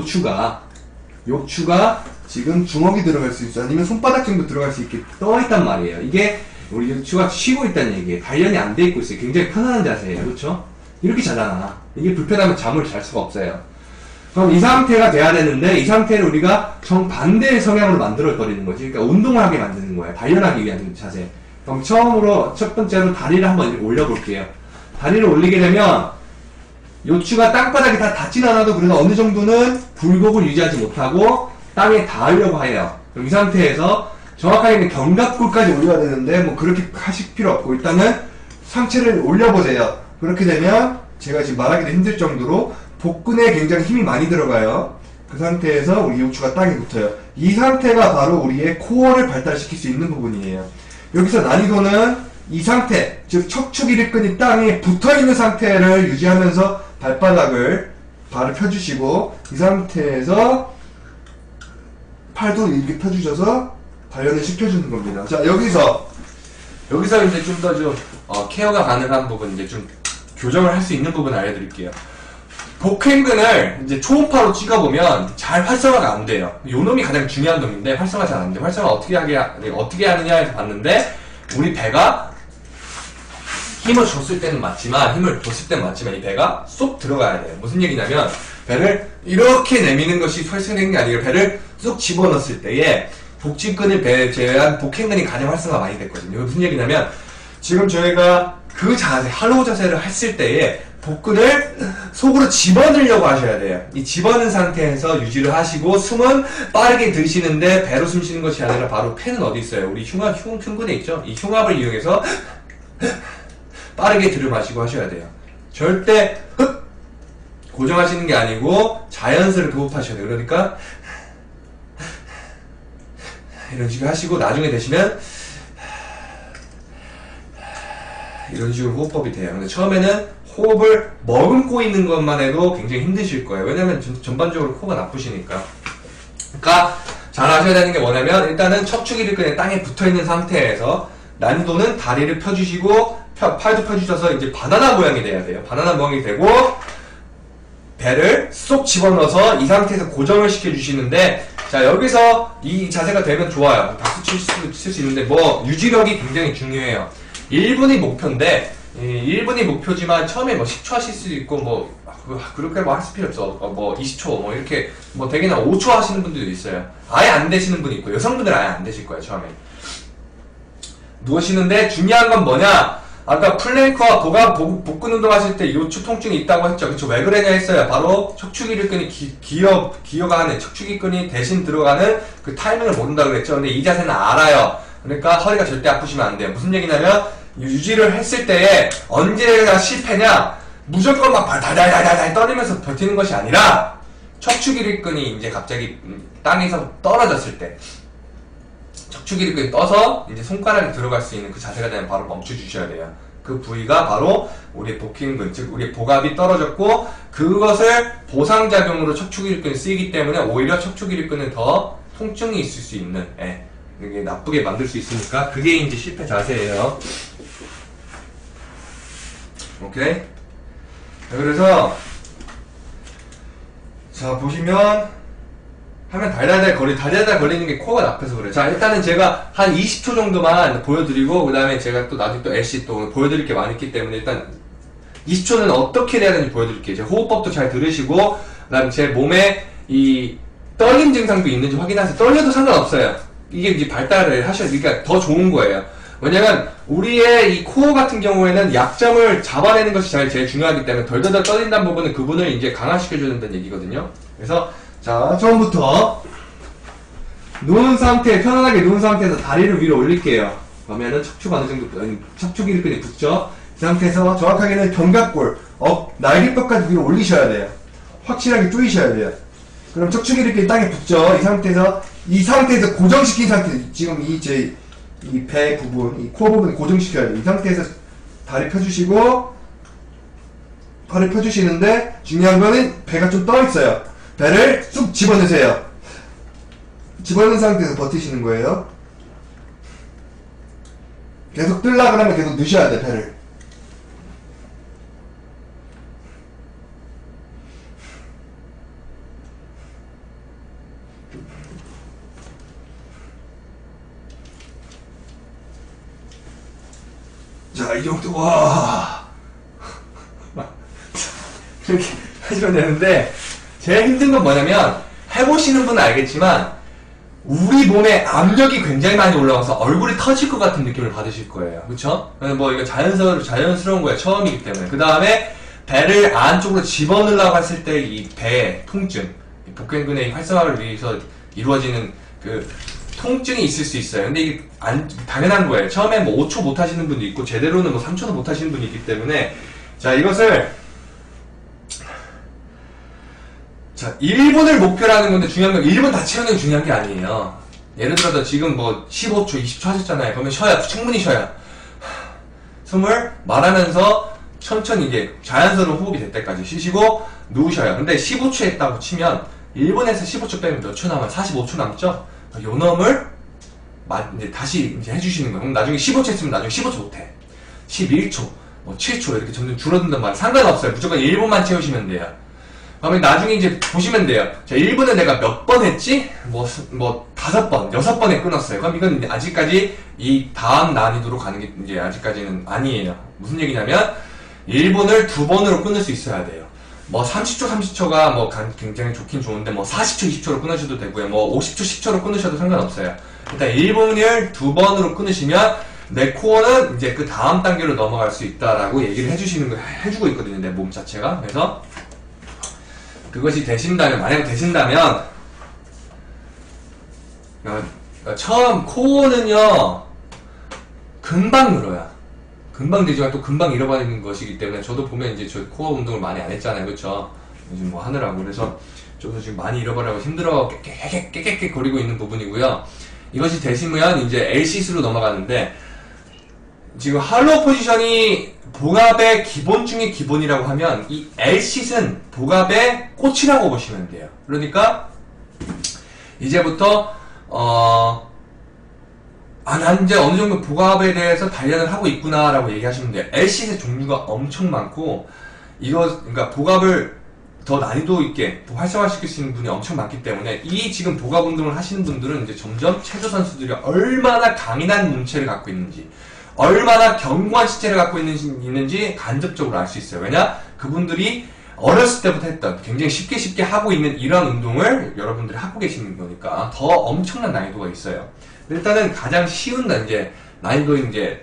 요추가 지금 주먹이 들어갈 수 있어. 아니면 손바닥 정도 들어갈 수 있게 떠있단 말이에요. 이게 우리 요추가 쉬고 있다는 얘기예요. 단련이 안 돼 있고 있어요. 굉장히 편안한 자세예요. 그렇죠? 이렇게 자잖아. 이게 불편하면 잠을 잘 수가 없어요. 그럼 이 상태가 돼야 되는데 이 상태를 우리가 정반대의 성향으로 만들어버리는 거지. 그러니까 운동을 하게 만드는 거예요. 단련하기 위한 자세. 그럼 첫 번째로 다리를 한번 올려볼게요. 다리를 올리게 되면 요추가 땅바닥에 다 닿진 않아도 그래도 어느 정도는 굴곡을 유지하지 못하고 땅에 닿으려고 해요. 그럼 이 상태에서 정확하게는 견갑골까지 올려야 되는데 그렇게 하실 필요 없고 일단은 상체를 올려보세요. 그렇게 되면 제가 지금 말하기도 힘들 정도로 복근에 굉장히 힘이 많이 들어가요. 그 상태에서 우리 요추가 땅에 붙어요. 이 상태가 바로 우리의 코어를 발달시킬 수 있는 부분이에요. 여기서 난이도는 이 상태, 즉 척추기립근이 땅에 붙어있는 상태를 유지하면서 발을 펴주시고 이 상태에서 팔도 이렇게 펴주셔서 단련을 시켜주는 겁니다. 자, 여기서 이제 좀 더 케어가 가능한 부분, 이제 좀 교정을 할 수 있는 부분 알려드릴게요. 복행근을 이제 초음파로 찍어보면 잘 활성화가 안 돼요. 요 놈이 가장 중요한 놈인데 활성화 잘 안 돼요. 활성화 어떻게 하느냐에서 봤는데 우리 배가 힘을 줬을 때는 맞지만, 이 배가 쏙 들어가야 돼요. 무슨 얘기냐면, 배를 이렇게 내미는 것이 활성되는 게 아니라 배를 쏙 집어넣었을 때에 복직근을 배에 제외한 복행근이 가장 활성화 많이 됐거든요. 무슨 얘기냐면, 지금 저희가 그 자세, 할로우 자세를 했을 때에 복근을 속으로 집어넣으려고 하셔야 돼요. 이 집어넣은 상태에서 유지를 하시고 숨은 빠르게 들이쉬는데 배로 숨 쉬는 것이 아니라 바로 폐는 어디 있어요? 우리 흉근에 있죠? 이 흉압을 이용해서 빠르게 들이마시고 하셔야 돼요. 절대 고정하시는 게 아니고 자연스럽게 호흡하셔야 돼요. 그러니까 이런 식으로 하시고 나중에 되시면 이런 식으로 호흡법이 돼요. 근데 처음에는 호흡을 머금고 있는 것만 해도 굉장히 힘드실 거예요. 왜냐면 전반적으로 코가 나쁘시니까. 그러니까 잘 아셔야 되는 게 뭐냐면 일단은 척추기립근이 땅에 붙어있는 상태에서 난도는 다리를 펴주시고 팔도 펴주셔서 이제 바나나 모양이 돼야 돼요. 바나나 모양이 되고 배를 쏙 집어넣어서 이 상태에서 고정을 시켜주시는데 자 여기서 이 자세가 되면 좋아요. 박수 칠 수 있는데 뭐 유지력이 굉장히 중요해요. 1분이 목표인데 1분이 목표지만 처음에 뭐 10초 하실 수도 있고 뭐 그렇게 뭐 하실 필요 없어. 뭐 20초 뭐 이렇게 뭐 되게나 5초 하시는 분들도 있어요. 아예 안 되시는 분이 있고 여성분들 아예 안 되실 거예요. 처음에 누우시는데 중요한 건 뭐냐? 아까 플랭크와 복근 운동 하실 때 요추 통증이 있다고 했죠. 그쵸? 왜 그러냐 했어요. 바로 척추기립근이 기어가는 척추기근이 대신 들어가는 그 타이밍을 모른다고 그랬죠. 근데 이 자세는 알아요. 그러니까 허리가 절대 아프시면 안 돼요. 무슨 얘기냐면 유지를 했을 때에 언제가 실패냐? 무조건 막 달달달달 떨리면서 버티는 것이 아니라 척추기립근이 이제 갑자기 땅에서 떨어졌을 때 척추기립근이 떠서 이제 손가락이 들어갈 수 있는 그 자세가 되면 바로 멈춰 주셔야 돼요. 그 부위가 바로 우리 복hin근, 즉 우리 복압이 떨어졌고 그것을 보상작용으로 척추기립근이 쓰이기 때문에 오히려 척추기립근은 더 통증이 있을 수 있는 이게 나쁘게 만들 수 있으니까 그게 이제 실패 자세예요. 오케이? 그래서 자 보시면 하면 달달달 걸리는 게 코가 나빠서 그래요. 자 일단은 제가 한 20초 정도만 보여드리고 그 다음에 제가 또 나중에 또 LC 또 보여드릴 게 많이 있기 때문에 일단 20초는 어떻게 해야 되는지 보여드릴게요. 제 호흡법도 잘 들으시고 그 다음에 제 몸에 이 떨림 증상도 있는지 확인하세요. 떨려도 상관없어요. 이게 이제 발달을 하셔야 되니까 더 좋은 거예요. 왜냐면 우리의 이 코어 같은 경우에는 약점을 잡아내는 것이 제일 중요하기 때문에 덜덜덜 떨린다는 부분은 그분을 이제 강화시켜줘야 된다는 얘기거든요. 그래서 자 처음부터 누운 상태, 편안하게 누운 상태에서 다리를 위로 올릴게요. 그러면은 척추가 어느 정도 척추기립근이 붙죠. 이 상태에서 정확하게는 견갑골, 날개뼈까지 위로 올리셔야 돼요. 확실하게 조이셔야 돼요. 그럼 척추기립근이 땅에 붙죠. 이 상태에서 고정시킨 상태, 지금 이 배 부분, 이 코어 부분 고정시켜야 돼요. 이 상태에서 다리 펴주시고, 팔을 펴주시는데, 중요한 거는 배가 좀 떠있어요. 배를 쑥 집어넣으세요. 집어넣은 상태에서 버티시는 거예요. 계속 뜰라 그러면 계속 넣으셔야 돼, 배를. 자, 이 정도, 와. 이렇게 하시면 되는데, 제일 힘든 건 뭐냐면, 해보시는 분은 알겠지만, 우리 몸에 압력이 굉장히 많이 올라와서 얼굴이 터질 것 같은 느낌을 받으실 거예요. 그쵸? 뭐, 이거 자연스러운 거예요. 처음이기 때문에. 그 다음에, 배를 안쪽으로 집어넣으려고 했을 때 이 배 통증, 복근근의 활성화를 위해서 이루어지는 그, 통증이 있을 수 있어요. 근데 이게 당연한 거예요. 처음에 뭐 5초 못 하시는 분도 있고, 제대로는 뭐 3초도 못 하시는 분이 있기 때문에, 자, 이것을, 자, 1분을 목표로 하는 건데 중요한 건 1분 다 채우는 게 중요한 게 아니에요. 예를 들어서 지금 뭐 15초, 20초 하셨잖아요. 그러면 쉬어야, 충분히 쉬어야. 숨을 말하면서 천천히 이제 자연스러운 호흡이 될 때까지 쉬시고 누우셔요. 근데 15초 했다고 치면 1분에서 15초 빼면 몇 초 남아요? 45초 남죠? 요 놈을 이제 다시 이제 해주시는 거예요. 그럼 나중에 15초 했으면 나중에 15초 못해. 11초, 뭐 7초 이렇게 점점 줄어든단 말이에요. 상관없어요. 무조건 1분만 채우시면 돼요. 그러면 나중에 이제 보시면 돼요. 자, 1분은 내가 몇 번 했지? 뭐 5 5번, 6번에 끊었어요. 그럼 이건 아직까지 이 다음 난이도로 가는 게 이제 아직까지는 아니에요. 무슨 얘기냐면 1분을 2번으로 끊을 수 있어야 돼요. 뭐 30초, 30초가 뭐 굉장히 좋긴 좋은데 뭐 40초, 20초로 끊으셔도 되고요. 뭐 50초, 10초로 끊으셔도 상관없어요. 일단 1분을 2번으로 끊으시면 내 코어는 이제 그 다음 단계로 넘어갈 수 있다라고 얘기를 해주고 있거든요. 내 몸 자체가. 그래서 그것이 되신다면, 만약 되신다면 처음 코어는요 금방 늘어요. 금방 되지만 또 금방 잃어버리는 것이기 때문에 저도 보면 이제 저 코어 운동을 많이 안 했잖아요. 그쵸? 요즘 뭐 하느라고. 그래서 저도 지금 많이 잃어버리고 힘들어 깨깨깨깨 거리고 있는 부분이고요. 이것이 되시면 이제 L시스로 넘어가는데 지금 할로우 포지션이 복압의 기본 중에 기본이라고 하면 이 L시스는 복압의 꽃이라고 보시면 돼요. 그러니까 이제부터 난 이제 어느 정도 복압에 대해서 단련을 하고 있구나라고 얘기하시면 돼요. L시스의 종류가 엄청 많고, 그러니까 복압을 더 난이도 있게 활성화시킬 수 있는 분이 엄청 많기 때문에, 이 지금 복압 운동을 하시는 분들은 이제 점점 체조 선수들이 얼마나 강인한 몸체를 갖고 있는지, 얼마나 견고한 시체를 갖고 있는지 간접적으로 알 수 있어요. 왜냐? 그분들이 어렸을 때부터 했던, 굉장히 쉽게 하고 있는 이런 운동을 여러분들이 하고 계시는 거니까 더 엄청난 난이도가 있어요. 일단은 가장 쉬운 난이도 이제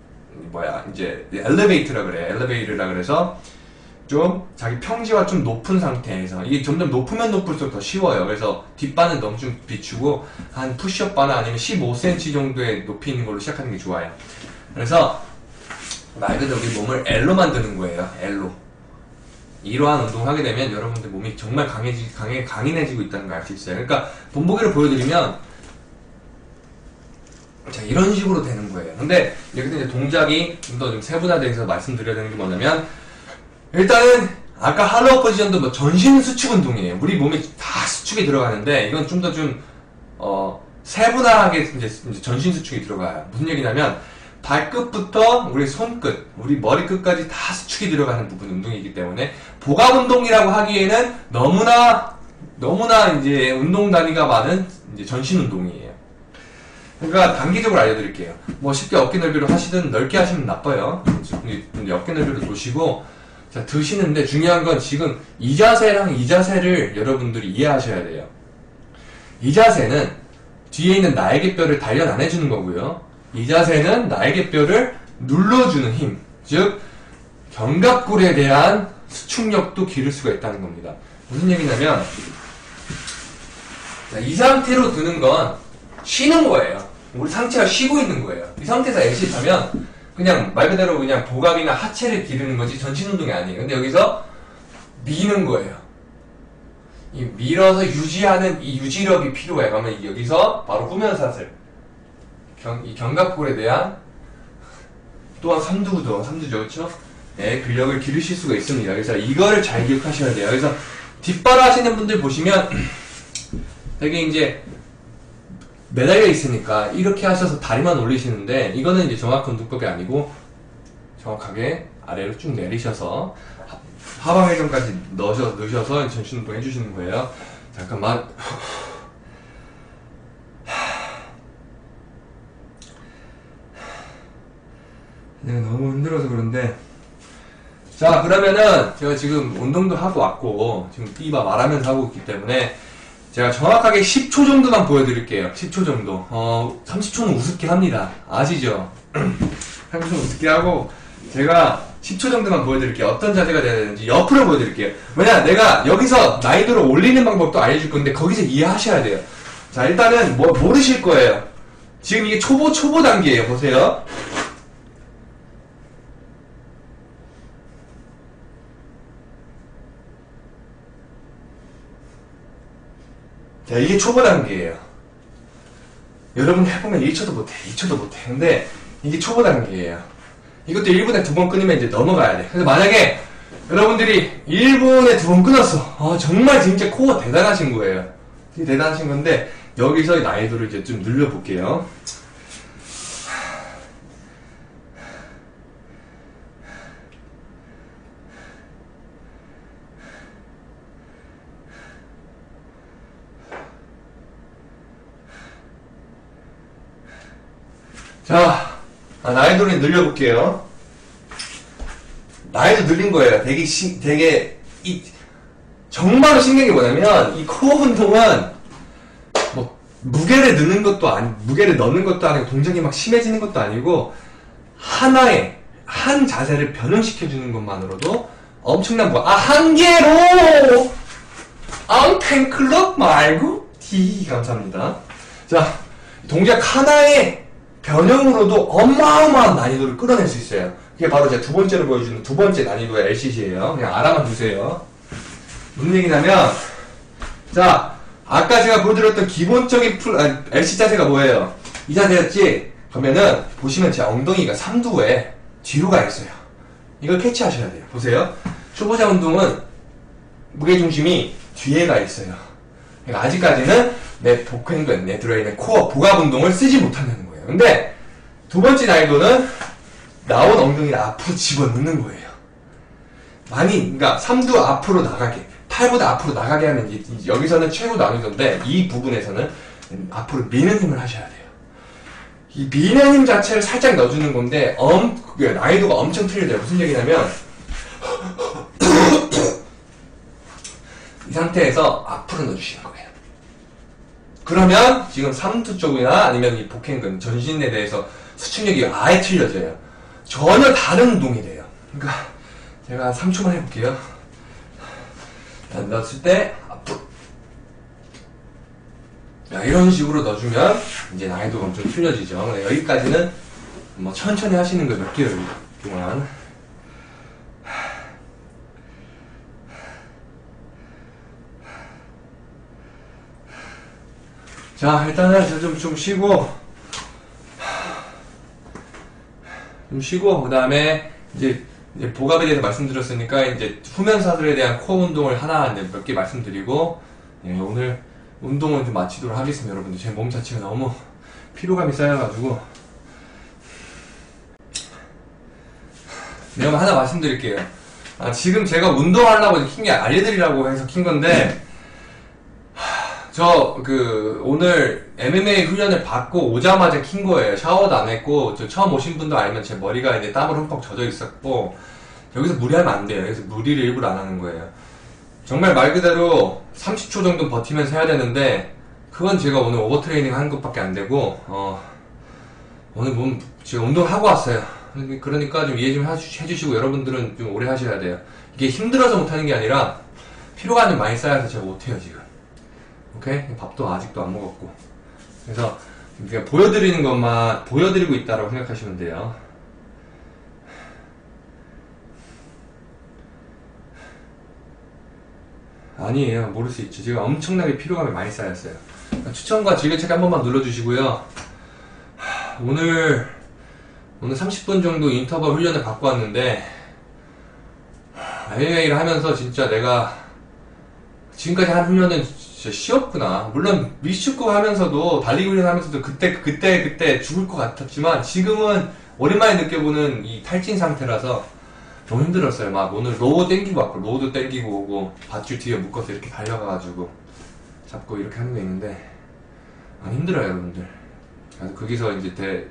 엘리베이터라 그래. 엘리베이터라 그래서 좀 자기 평지와 좀 높은 상태에서, 이게 점점 높으면 높을수록 더 쉬워요. 그래서 뒷바는 너무 좀 비추고 한 푸시업 바나 아니면 15cm 정도의 높이 있는 걸로 시작하는 게 좋아요. 그래서 말 그대로 우리 몸을 L로 만드는 거예요. L로. 이러한 운동을 하게 되면 여러분들 몸이 정말 강인해지고 있다는 걸 알 수 있어요. 그러니까 본보기를 보여드리면 자, 이런 식으로 되는 거예요. 근데 여기서 이제 동작이 좀 더 좀 세분화돼서 말씀드려야 되는 게 뭐냐면, 일단은 아까 할로우 포지션도 뭐 전신 수축 운동이에요. 우리 몸이 다 수축이 들어가는데 이건 좀 더 세분화하게 이제 전신 수축이 들어가요. 무슨 얘기냐면 발끝부터 우리 손끝, 우리 머리끝까지 다 수축이 들어가는 부분 운동이기 때문에 복압 운동이라고 하기에는 너무나 이제 운동 단위가 많은 이제 전신 운동이에요. 그러니까 단기적으로 알려드릴게요. 뭐 쉽게 어깨 넓이로 하시든 넓게 하시면 나빠요. 어깨 넓이로 도시고, 자, 드시는데 중요한 건 지금 이 자세랑 이 자세를 여러분들이 이해하셔야 돼요. 이 자세는 뒤에 있는 날개뼈를 단련 안 해주는 거고요. 이 자세는 날개뼈를 눌러주는 힘, 즉 견갑골에 대한 수축력도 기를 수가 있다는 겁니다. 무슨 얘기냐면, 자, 이 상태로 드는 건 쉬는 거예요. 우리 상체가 쉬고 있는 거예요. 이 상태에서 엑시트하면 그냥 말 그대로 그냥 복압이나 하체를 기르는 거지 전신 운동이 아니에요. 근데 여기서 미는 거예요. 이 밀어서 유지하는 이 유지력이 필요해. 그러면 여기서 바로 후면사슬, 이 견갑골에 대한 또한 삼두죠, 그렇죠? 네, 근력을 기르실 수가 있습니다. 그래서 이거를 잘 기억하셔야 돼요. 그래서 뒷발 하시는 분들 보시면 되게 이제 매달려 있으니까 이렇게 하셔서 다리만 올리시는데, 이거는 이제 정확한 운동법이 아니고 정확하게 아래로 쭉 내리셔서 하방회전까지 넣으셔서 전신 운동 해주시는 거예요. 잠깐만. 내가 너무 힘들어서 그런데, 자, 그러면은 제가 지금 운동도 하고 왔고 지금 띠바 말하면서 하고 있기 때문에 제가 정확하게 10초 정도만 보여드릴게요. 10초 정도. 30초는 우습게 합니다. 아시죠? 30초는 우습게 하고 제가 10초 정도만 보여드릴게요. 어떤 자세가 돼야 되는지 옆으로 보여드릴게요. 왜냐, 내가 여기서 난이도를 올리는 방법도 알려줄 건데 거기서 이해하셔야 돼요. 자, 일단은 모르실 거예요. 지금 이게 초보 단계예요. 보세요. 자, 이게 초보 단계예요. 여러분 해보면 1초도 못해, 2초도 못해. 근데 이게 초보 단계예요. 이것도 1분에 2번 끊으면 이제 넘어가야 돼. 그래서 만약에 여러분들이 1분에 2번 끊었어. 정말 진짜 코어 대단하신 거예요. 되게 대단하신 건데, 여기서 난이도를 이제 좀 늘려볼게요. 자, 난이도를 늘려볼게요. 난이도 늘린 거예요. 정말로 신기한 게 뭐냐면, 이 코어 운동은, 뭐, 무게를 넣는 것도 아니고, 동작이 막 심해지는 것도 아니고, 한 자세를 변형시켜주는 것만으로도 엄청난 한 개로! 팬클럽 말고, 감사합니다. 자, 동작 하나의 변형으로도 어마어마한 난이도를 끌어낼 수 있어요. 그게 바로 제가 두 번째로 보여주는 두 번째 난이도의 LCC예요. 그냥 알아만 두세요. 무슨 얘기냐면, 자, 아까 제가 보여드렸던 기본적인 LC 자세가 뭐예요? 이 자세였지? 그러면은, 보시면 제 엉덩이가 3두에 뒤로 가 있어요. 이걸 캐치하셔야 돼요. 보세요. 초보자 운동은 무게중심이 뒤에 가 있어요. 그러니까 아직까지는 내 복횡근, 내 들어있는 코어, 복압 운동을 쓰지 못한다는 거예요. 근데, 두 번째 난이도는, 나온 엉덩이를 앞으로 집어넣는 거예요. 그러니까 3두 앞으로 나가게, 팔보다 앞으로 나가게 하면 여기서는 최고 난이도인데 이 부분에서는 앞으로 미는 힘을 하셔야 돼요. 이 미는 힘 자체를 살짝 넣어주는 건데 난이도가 엄청 틀려져요. 무슨 얘기냐면 이 상태에서 앞으로 넣어주시는 거예요. 그러면 지금 3두 쪽이나 아니면 이 복행근, 전신에 대해서 수축력이 아예 틀려져요. 전혀 다른 운동이 돼요. 그러니까 제가 3초만 해볼게요. 넣었을 때 앞으로 이런 식으로 넣어주면 이제 난이도가 엄청 틀려지죠. 여기까지는 뭐 천천히 하시는 거 몇 개월 동안. 자, 일단은 좀 쉬고 그 다음에 이제 복압에 대해서 말씀드렸으니까 이제 후면사들에 대한 코어 운동을 하나 몇 개 말씀드리고 오늘 운동은 좀 마치도록 하겠습니다. 여러분들 제 몸 자체가 너무 피로감이 쌓여가지고 내가 하나 말씀드릴게요. 지금 제가 운동하려고 킨 게 알려드리라고 해서 킨 건데 오늘 MMA 훈련을 받고 오자마자 킨 거예요. 샤워도 안 했고, 처음 오신 분도 알면 제 머리가 이제 땀으로 흠뻑 젖어 있었고, 여기서 무리하면 안 돼요. 여기서 무리를 일부러 안 하는 거예요. 정말 말 그대로 30초 정도 버티면서 해야 되는데, 그건 제가 오늘 오버트레이닝 하는 것밖에 안 되고, 오늘 지금 운동하고 왔어요. 그러니까 좀 이해 좀 해주시고, 여러분들은 좀 오래 하셔야 돼요. 이게 힘들어서 못하는 게 아니라, 피로가 많이 쌓여서 제가 못해요, 지금. 오케이? 밥도 아직도 안 먹었고. 그래서 그냥 보여드리는 것만 보여드리고 있다라고 생각하시면 돼요. 아니에요. 모를 수 있죠. 지금 엄청나게 피로감이 많이 쌓였어요. 추천과 즐겨찾기 한 번만 눌러주시고요. 오늘 30분 정도 인터벌 훈련을 받고 왔는데 MMA를 하면서 진짜 내가 지금까지 한 훈련은 진짜 쉬웠구나. 물론 미식축구 하면서도 달리기 훈련 하면서도 그때 죽을 것 같았지만 지금은 오랜만에 느껴보는 이 탈진 상태라서 너무 힘들었어요. 막 오늘 로우 땡기고 왔고 로우도 땡기고 오고 밧줄 뒤에 묶어서 이렇게 달려가가지고 잡고 이렇게 하는 게 있는데 힘들어요 여러분들. 그래서 거기서 이제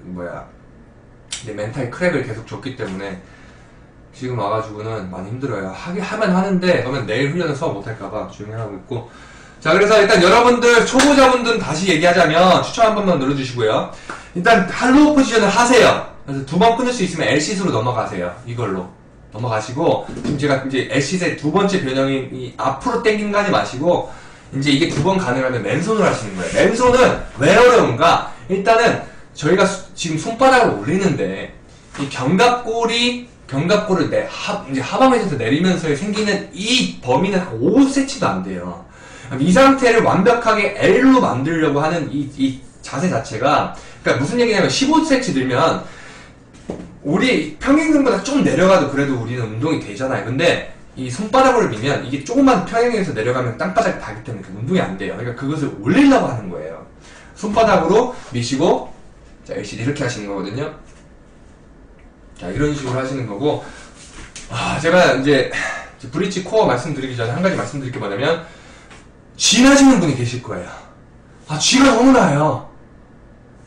내 멘탈 크랙을 계속 줬기 때문에 지금 와가지고는 많이 힘들어요. 하면 하는데 그러면 내일 훈련을 수업 못할까봐 조용히 하고 있고. 자, 그래서 일단 여러분들 초보자분들은 다시 얘기하자면 추천 한 번만 눌러주시고요. 일단 할로우 포지션을 하세요. 그래서 2번 끊을 수 있으면 L시트로 넘어가세요. 이걸로 넘어가시고 지금 제가 이제 L시트의 두 번째 변형이 이 앞으로 당기는 거 하지 마시고 이제 이게 2번 가능하면 맨손으로 하시는 거예요. 맨손은 왜 어려운가? 일단은 저희가 지금 손바닥을 올리는데 이 견갑골을 이제 하반에서 내리면서 생기는 이 범위는 한 5cm도 안 돼요. 이 상태를 완벽하게 L로 만들려고 하는 이 자세 자체가, 그러니까 무슨 얘기냐면 15cm 늘면 우리 평행선보다 좀 내려가도 그래도 우리는 운동이 되잖아요. 근데 이 손바닥으로 밀면 이게 조금만 평행에서 내려가면 땅바닥이 닿기 때문에 운동이 안 돼요. 그러니까 그것을 올리려고 하는 거예요. 손바닥으로 미시고, 자, LCD 이렇게 하시는 거거든요. 자, 이런 식으로 하시는 거고, 제가 이제 브릿지 코어 말씀드리기 전에 한 가지 말씀드릴 게 뭐냐면, 쥐 나시는 분이 계실 거예요. 쥐가 너무 나요.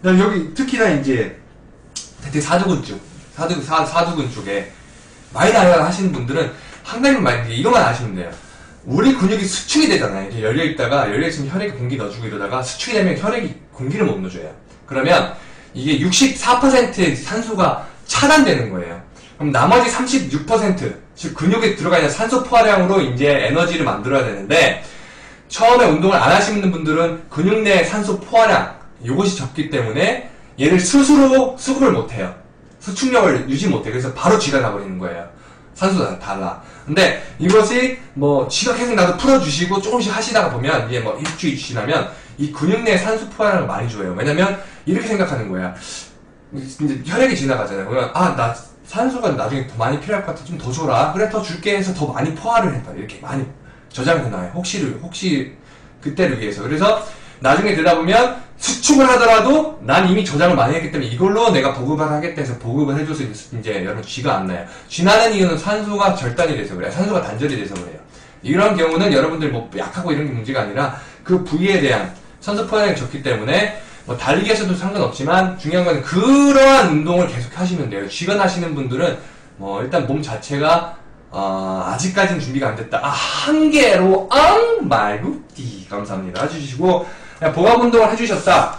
그다음 여기 특히나 이제 대퇴 사두근 쪽, 사두근 쪽에 많이 나가시는 분들은 한 가지만 많이 이것만 아시면 돼요. 우리 근육이 수축이 되잖아요. 이렇게 열려있다가, 열려있으면 혈액에 공기 넣어주고 이러다가 수축이 되면 혈액이 공기를 못 넣어줘요. 그러면 이게 64%의 산소가 차단되는 거예요. 그럼 나머지 36%, 즉 근육에 들어가 있는 산소 포화량으로 이제 에너지를 만들어야 되는데, 처음에 운동을 안 하시는 분들은 근육 내 산소 포화량, 이것이 적기 때문에 얘를 스스로 수급을 못해요. 수축력을 유지 못해. 그래서 바로 쥐가 나버리는 거예요. 산소가 달라. 근데 이것이 뭐 쥐가 계속 나도 풀어주시고 조금씩 하시다가 보면 이게 뭐 일주일 지나면 이 근육 내 산소 포화량을 많이 줘요. 왜냐면 이렇게 생각하는 거야. 이제 혈액이 지나가잖아요. 그러면 나 산소가 나중에 더 많이 필요할 것 같아. 좀 더 줘라. 그래 더 줄게 해서 더 많이 포화를 해봐. 이렇게 많이 저장해놔요. 혹시 그때를 위해서. 그래서 나중에 되다 보면 수축을 하더라도 난 이미 저장을 많이 했기 때문에 이걸로 내가 보급을 하겠다 해서 보급을 해줘서 이제 여러분 쥐가 안 나요. 쥐 나는 이유는 산소가 절단이 돼서 그래요. 산소가 단절이 돼서 그래요. 이런 경우는 여러분들 뭐 약하고 이런 게 문제가 아니라 그 부위에 대한 산소 포화량이 적기 때문에 뭐 달리기에서도 상관없지만 중요한 건 그러한 운동을 계속 하시면 돼요. 쥐가 나시는 분들은 뭐 일단 몸 자체가 아직까지는 준비가 안 됐다. 한 개로 말고 감사합니다 해주시고 복압 운동을 해주셨다.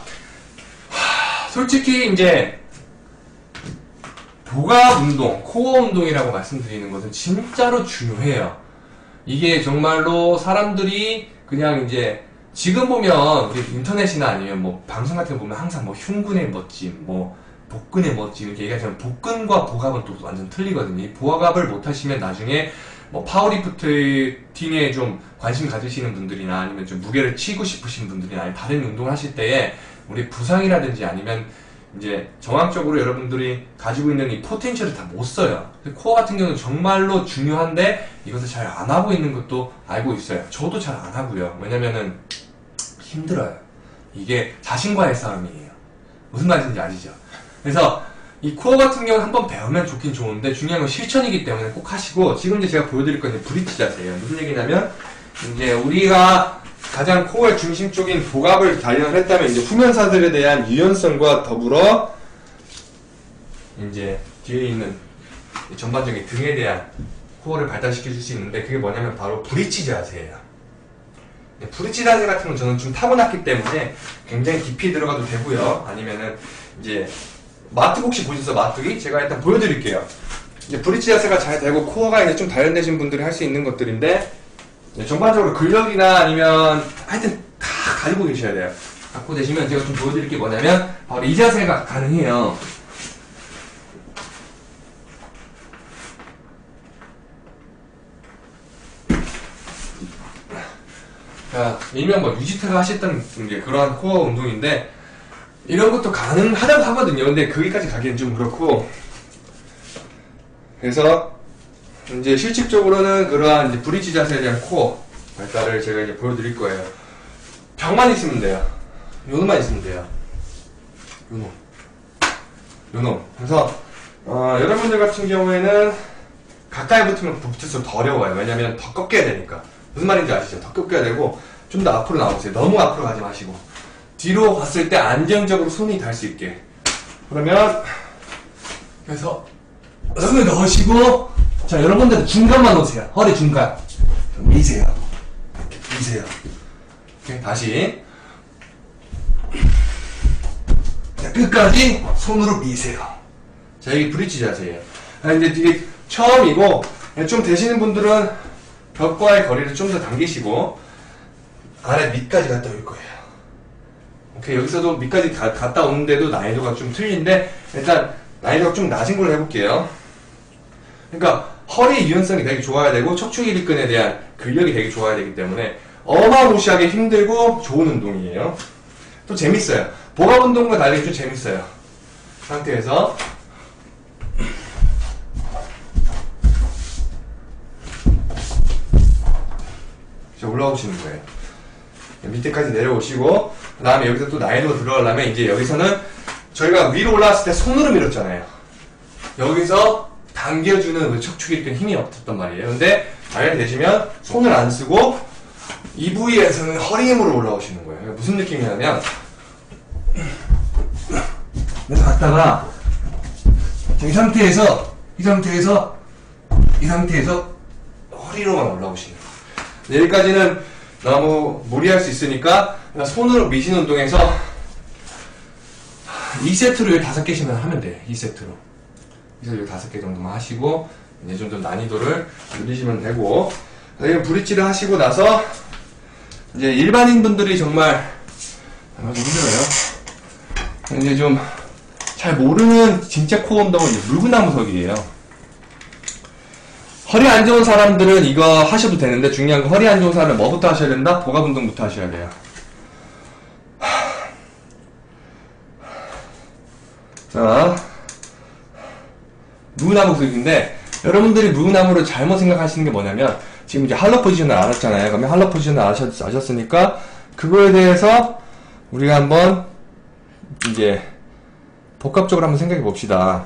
솔직히 이제 복압 운동, 코어 운동이라고 말씀드리는 것은 진짜로 중요해요. 이게 정말로 사람들이 그냥 이제 지금 보면 우리 인터넷이나 아니면 뭐 방송 같은 거 보면 항상 뭐 흉근의 멋짐, 뭐 복근의 멋짐 이렇게 얘기하지만 복근과 복압은 또 완전 틀리거든요. 이 복압을 못하시면 나중에 뭐 파워리프팅에 좀 관심 가지시는 분들이나 아니면 좀 무게를 치고 싶으신 분들이나 아니면 다른 운동을 하실 때에 우리 부상이라든지 아니면 이제 정확적으로 여러분들이 가지고 있는 이 포텐셜을 다 못 써요. 코어 같은 경우는 정말로 중요한데 이것을 잘 안 하고 있는 것도 알고 있어요. 저도 잘 안 하고요. 왜냐면은 힘들어요. 이게 자신과의 싸움이에요. 무슨 말인지 아시죠? 그래서 이 코어 같은 경우는 한번 배우면 좋긴 좋은데 중요한 건 실천이기 때문에 꼭 하시고 지금 이제 제가 보여드릴 건 브릿지 자세예요. 무슨 얘기냐면 이제 우리가 가장 코어의 중심 쪽인 복압을 단련을 했다면 이제 후면사들에 대한 유연성과 더불어 이제 뒤에 있는 전반적인 등에 대한 코어를 발달시켜 줄 수 있는데 그게 뭐냐면 바로 브릿지 자세예요. 브릿지 자세 같은 건 저는 좀 타고났기 때문에 굉장히 깊이 들어가도 되고요. 아니면은 이제 마트 혹시 보셨어요? 마트기? 제가 일단 보여드릴게요. 이제 브릿지 자세가 잘 되고 코어가 이제 좀 단련되신 분들이 할 수 있는 것들인데 전반적으로 근력이나 아니면 하여튼 다 가지고 계셔야 돼요. 갖고 계시면 제가 좀 보여드릴 게 뭐냐면 바로 이 자세가 가능해요. 자, 일명 뭐 유지태가 하셨던 게 그러한 코어 운동인데 이런 것도 가능하다고 하거든요. 근데 거기까지 가기엔 좀 그렇고 그래서 이제 실질적으로는 그러한 이제 브릿지 자세에 대한 코어 발달을 제가 이제 보여드릴 거예요. 벽만 있으면 돼요. 요놈만 있으면 돼요. 요놈. 그래서 여러분들 같은 경우에는 가까이 붙을수록 더 어려워요. 왜냐면 더 꺾여야 되니까. 무슨 말인지 아시죠? 더 꺾여야 되고 좀 더 앞으로 나오세요. 너무 앞으로 가지 마시고 뒤로 갔을 때 안정적으로 손이 닿을 수 있게. 그러면 그래서 손을 넣으시고 자 여러분들 중간만 놓으세요. 허리 중간 미세요. 오케이, 다시 자, 끝까지 손으로 미세요. 자 이게 브릿지 자세예요. 이제 이게 처음이고 좀 되시는 분들은 벽과의 거리를 좀 더 당기시고 아래 밑까지 갔다 올 거예요. 오케이, 여기서도 밑까지 갔다 오는데도 난이도가 좀 틀린데 일단 난이도가 좀 낮은 걸로 해볼게요. 그러니까 허리 유연성이 되게 좋아야 되고 척추기립근에 대한 근력이 되게 좋아야 되기 때문에 어마무시하게 힘들고 좋은 운동이에요. 또 재밌어요. 복압 운동과 달리 좀 재밌어요. 상태에서 이제 올라오시는 거예요. 밑에까지 내려오시고 그 다음에 여기서 또 난이도가 들어가려면 이제 여기서는 저희가 위로 올라왔을 때 손으로 밀었잖아요. 여기서 당겨주는 그 척추기립근 힘이 없었단 말이에요. 근데 단련이 되시면 손을 안 쓰고 이 부위에서는 허리 힘으로 올라오시는 거예요. 무슨 느낌이냐면 내가 갔다가 이 상태에서 허리로만 올라오시는 거예요. 여기까지는 너무 무리할 수 있으니까 그냥 손으로 미신 운동해서 2세트로 5개씩만 하면 돼요. 2세트로. 그래서 5개 정도만 하시고 이제 좀 난이도를 늘리시면 되고, 브릿지를 하시고 나서 이제 일반인 분들이 정말 힘들어요. 이제 좀 잘 모르는 진짜 코어 운동은 물구나무서기예요. 허리 안 좋은 사람들은 이거 하셔도 되는데, 중요한 건 허리 안 좋은 사람은 뭐부터 하셔야 된다? 복압 운동부터 하셔야 돼요. 자, 물구나무서기인데, 여러분들이 물구나무를 잘못 생각하시는 게 뭐냐면, 지금 이제 할로 포지션을 알았잖아요. 그러면 할로 포지션을 아셨으니까 그거에 대해서 우리가 한번 이제 복합적으로 한번 생각해 봅시다.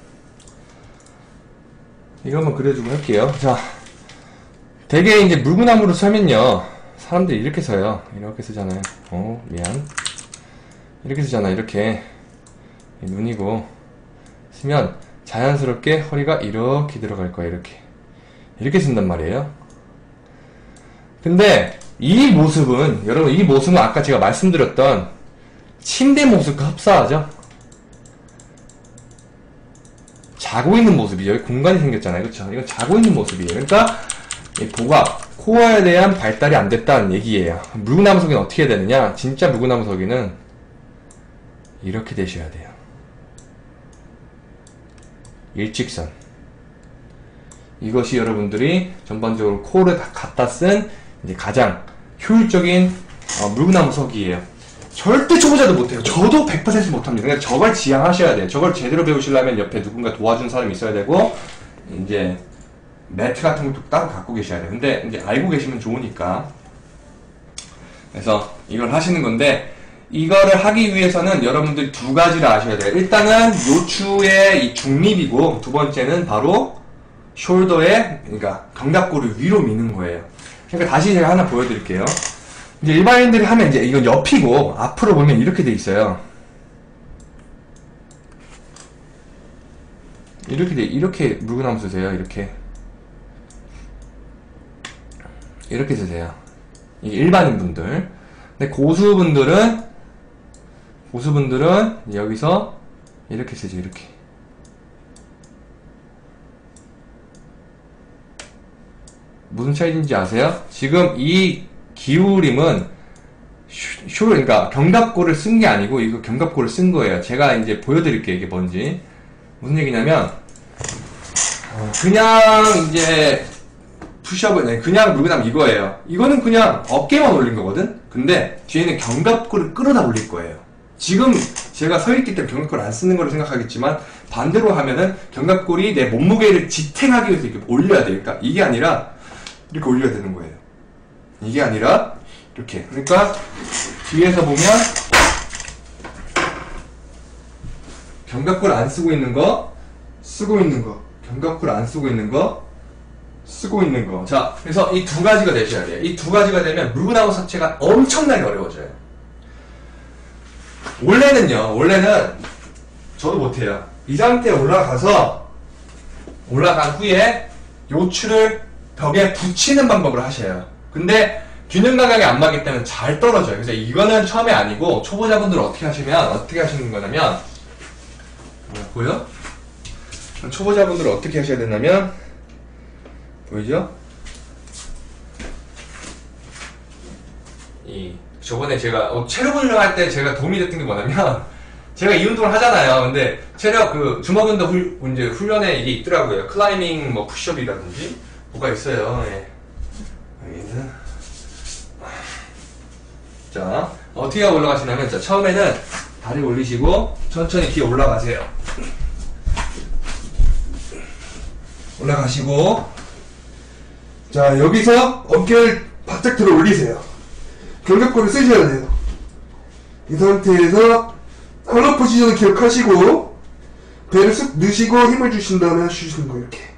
이거 한번 그려주고 할게요. 자, 대개 이제 물구나무로 서면요, 사람들이 이렇게 서요. 이렇게 쓰잖아요. 미안. 이렇게 쓰잖아. 이렇게 눈이고 쓰면 자연스럽게 허리가 이렇게 들어갈 거야. 이렇게 쓴단 말이에요. 근데 이 모습은, 여러분, 이 모습은 아까 제가 말씀드렸던 침대 모습과 흡사하죠? 자고 있는 모습이죠. 여기 공간이 생겼잖아요. 그쵸? 이건 자고 있는 모습이에요. 그러니까 이 복압, 코어에 대한 발달이 안 됐다는 얘기예요. 물구나무서기는 어떻게 해야 되느냐? 진짜 물구나무서기는 이렇게 되셔야 돼요. 일직선. 이것이 여러분들이 전반적으로 코어를 다 갖다 쓴 이제 가장 효율적인 물구나무서기예요. 절대 초보자도 못해요. 저도 100% 못합니다. 그러니까 저걸 지향하셔야 돼요. 저걸 제대로 배우시려면 옆에 누군가 도와준 사람이 있어야 되고, 이제 매트 같은 것도 따로 갖고 계셔야 돼요. 근데 이제 알고 계시면 좋으니까. 그래서 이걸 하시는 건데, 이거를 하기 위해서는 여러분들이 2가지를 아셔야 돼요. 일단은 요추의 이 중립이고, 두 번째는 바로 숄더에, 그러니까 견갑골을 위로 미는 거예요. 그러니까 다시 제가 하나 보여드릴게요. 이제 일반인들이 하면 이제 이건 옆이고, 앞으로 보면 이렇게 돼 있어요. 이렇게 물구나무 쓰세요. 이렇게 쓰세요. 이게 일반인 분들. 근데 고수분들은 여기서 이렇게 쓰죠. 이렇게. 무슨 차이인지 아세요? 지금 이 기울임은 그러니까 견갑골을 쓴 게 아니고 이거 견갑골을 쓴 거예요. 제가 이제 보여드릴게요. 이게 뭔지. 무슨 얘기냐면, 그냥 이제 푸시업은 그냥 물구나무 이거예요. 이거는 그냥 어깨만 올린 거거든. 근데 뒤에는 견갑골을 끌어다 올릴 거예요. 지금 제가 서 있기 때문에 견갑골을 안 쓰는 거를 생각하겠지만, 반대로 하면은 견갑골이 내 몸무게를 지탱하기 위해서 이렇게 올려야 돼요. 그러니까 이게 아니라 이렇게 올려야 되는 거예요. 이게 아니라 이렇게. 그러니까 뒤에서 보면 견갑골 안 쓰고 있는 거, 쓰고 있는 거, 견갑골 안 쓰고 있는 거, 쓰고 있는 거. 자, 그래서 이 2가지가 되셔야 돼요. 이 2가지가 되면 물구나무 자체가 엄청나게 어려워져요. 원래는 저도 못해요. 이 상태에 올라간 후에 요추를 벽에 붙이는 방법을 하셔요. 근데 균형 감각이 안 맞기 때문에 잘 떨어져요. 그래서 이거는 처음에 아니고, 초보자분들 어떻게 하시는 거냐면, 보여? 초보자분들은 어떻게 하셔야 되냐면, 보이죠? 저번에 제가 체력 훈련할 때 제가 도움이 됐던 게 뭐냐면, 제가 이 운동을 하잖아요. 근데 체력 주먹 운동 이제 훈련에 이게 있더라고요. 클라이밍 푸시업이라든지 뭐가 있어요. 예. 여기는 자, 어떻게 올라가시냐면, 자, 처음에는 다리 올리시고 천천히 기어 올라가세요. 올라가시고, 자, 여기서 어깨를 바짝 들어 올리세요. 견갑골을 쓰셔야 돼요. 이 상태에서 할로 포지션을 기억하시고, 배를 쑥 넣으시고 힘을 주신 다음에 하시는 거예요. 이렇게.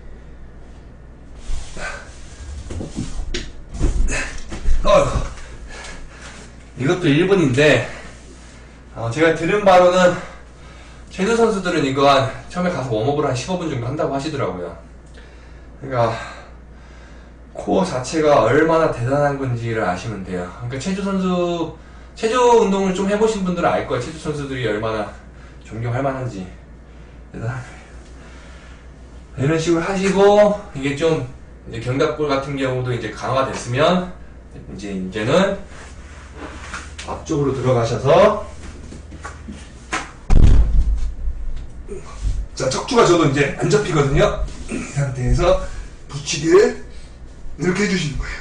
이것도 1분인데, 제가 들은 바로는 체조 선수들은 이거 처음에 가서 웜업을 한 15분 정도 한다고 하시더라고요. 그러니까 코어 자체가 얼마나 대단한 건지를 아시면 돼요. 그러니까 체조 운동을 좀 해보신 분들은 알 거예요. 체조 선수들이 얼마나 존경할 만한지. 대단한 거예요. 이런 식으로 하시고, 이게 좀 이제 견갑골 같은 경우도 이제 강화됐으면 이제는 앞쪽으로 들어가셔서, 자, 척추가 저도 이제 안 접히거든요. 이 상태에서 붙이기를 이렇게 해주시는 거예요.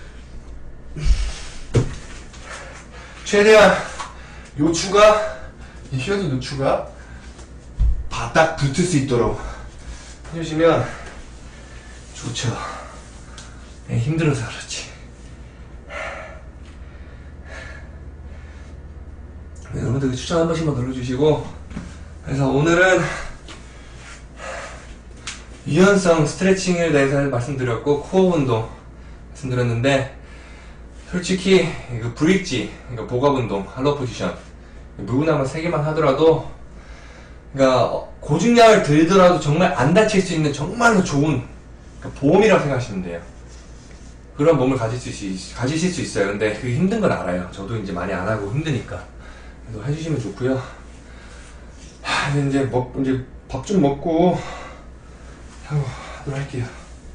최대한 요추가, 이 휘어진 요추가 바닥 붙을 수 있도록 해주시면 좋죠. 네, 힘들어서 그렇지. 네, 여러분들 추천 한 번씩만 눌러주시고, 그래서 오늘은 유연성 스트레칭에 대해서 말씀드렸고, 코어 운동 말씀드렸는데, 솔직히 이거 브릿지, 그러니까 복압 운동, 할로우 포지션, 물구나무 3개만 하더라도, 그러니까 고중량을 들더라도 정말 안 다칠 수 있는 정말로 좋은, 그러니까 보험이라고 생각하시면 돼요. 그런 몸을 가지실 수 있어요. 근데 그게 힘든 건 알아요. 저도 이제 많이 안 하고 힘드니까. 그래서 해주시면 좋고요. 이제 밥 좀 먹고 하고 하도록 할게요.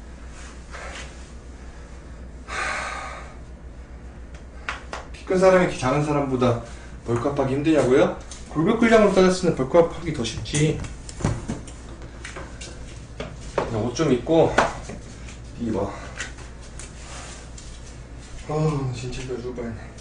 키 큰 사람이 키 작은 사람보다 벌크업하기 힘드냐고요? 골격 근량으로 따졌으면 벌크업하기 더 쉽지. 옷 좀 입고 입어. 진짜 별 죽을 뻔했네.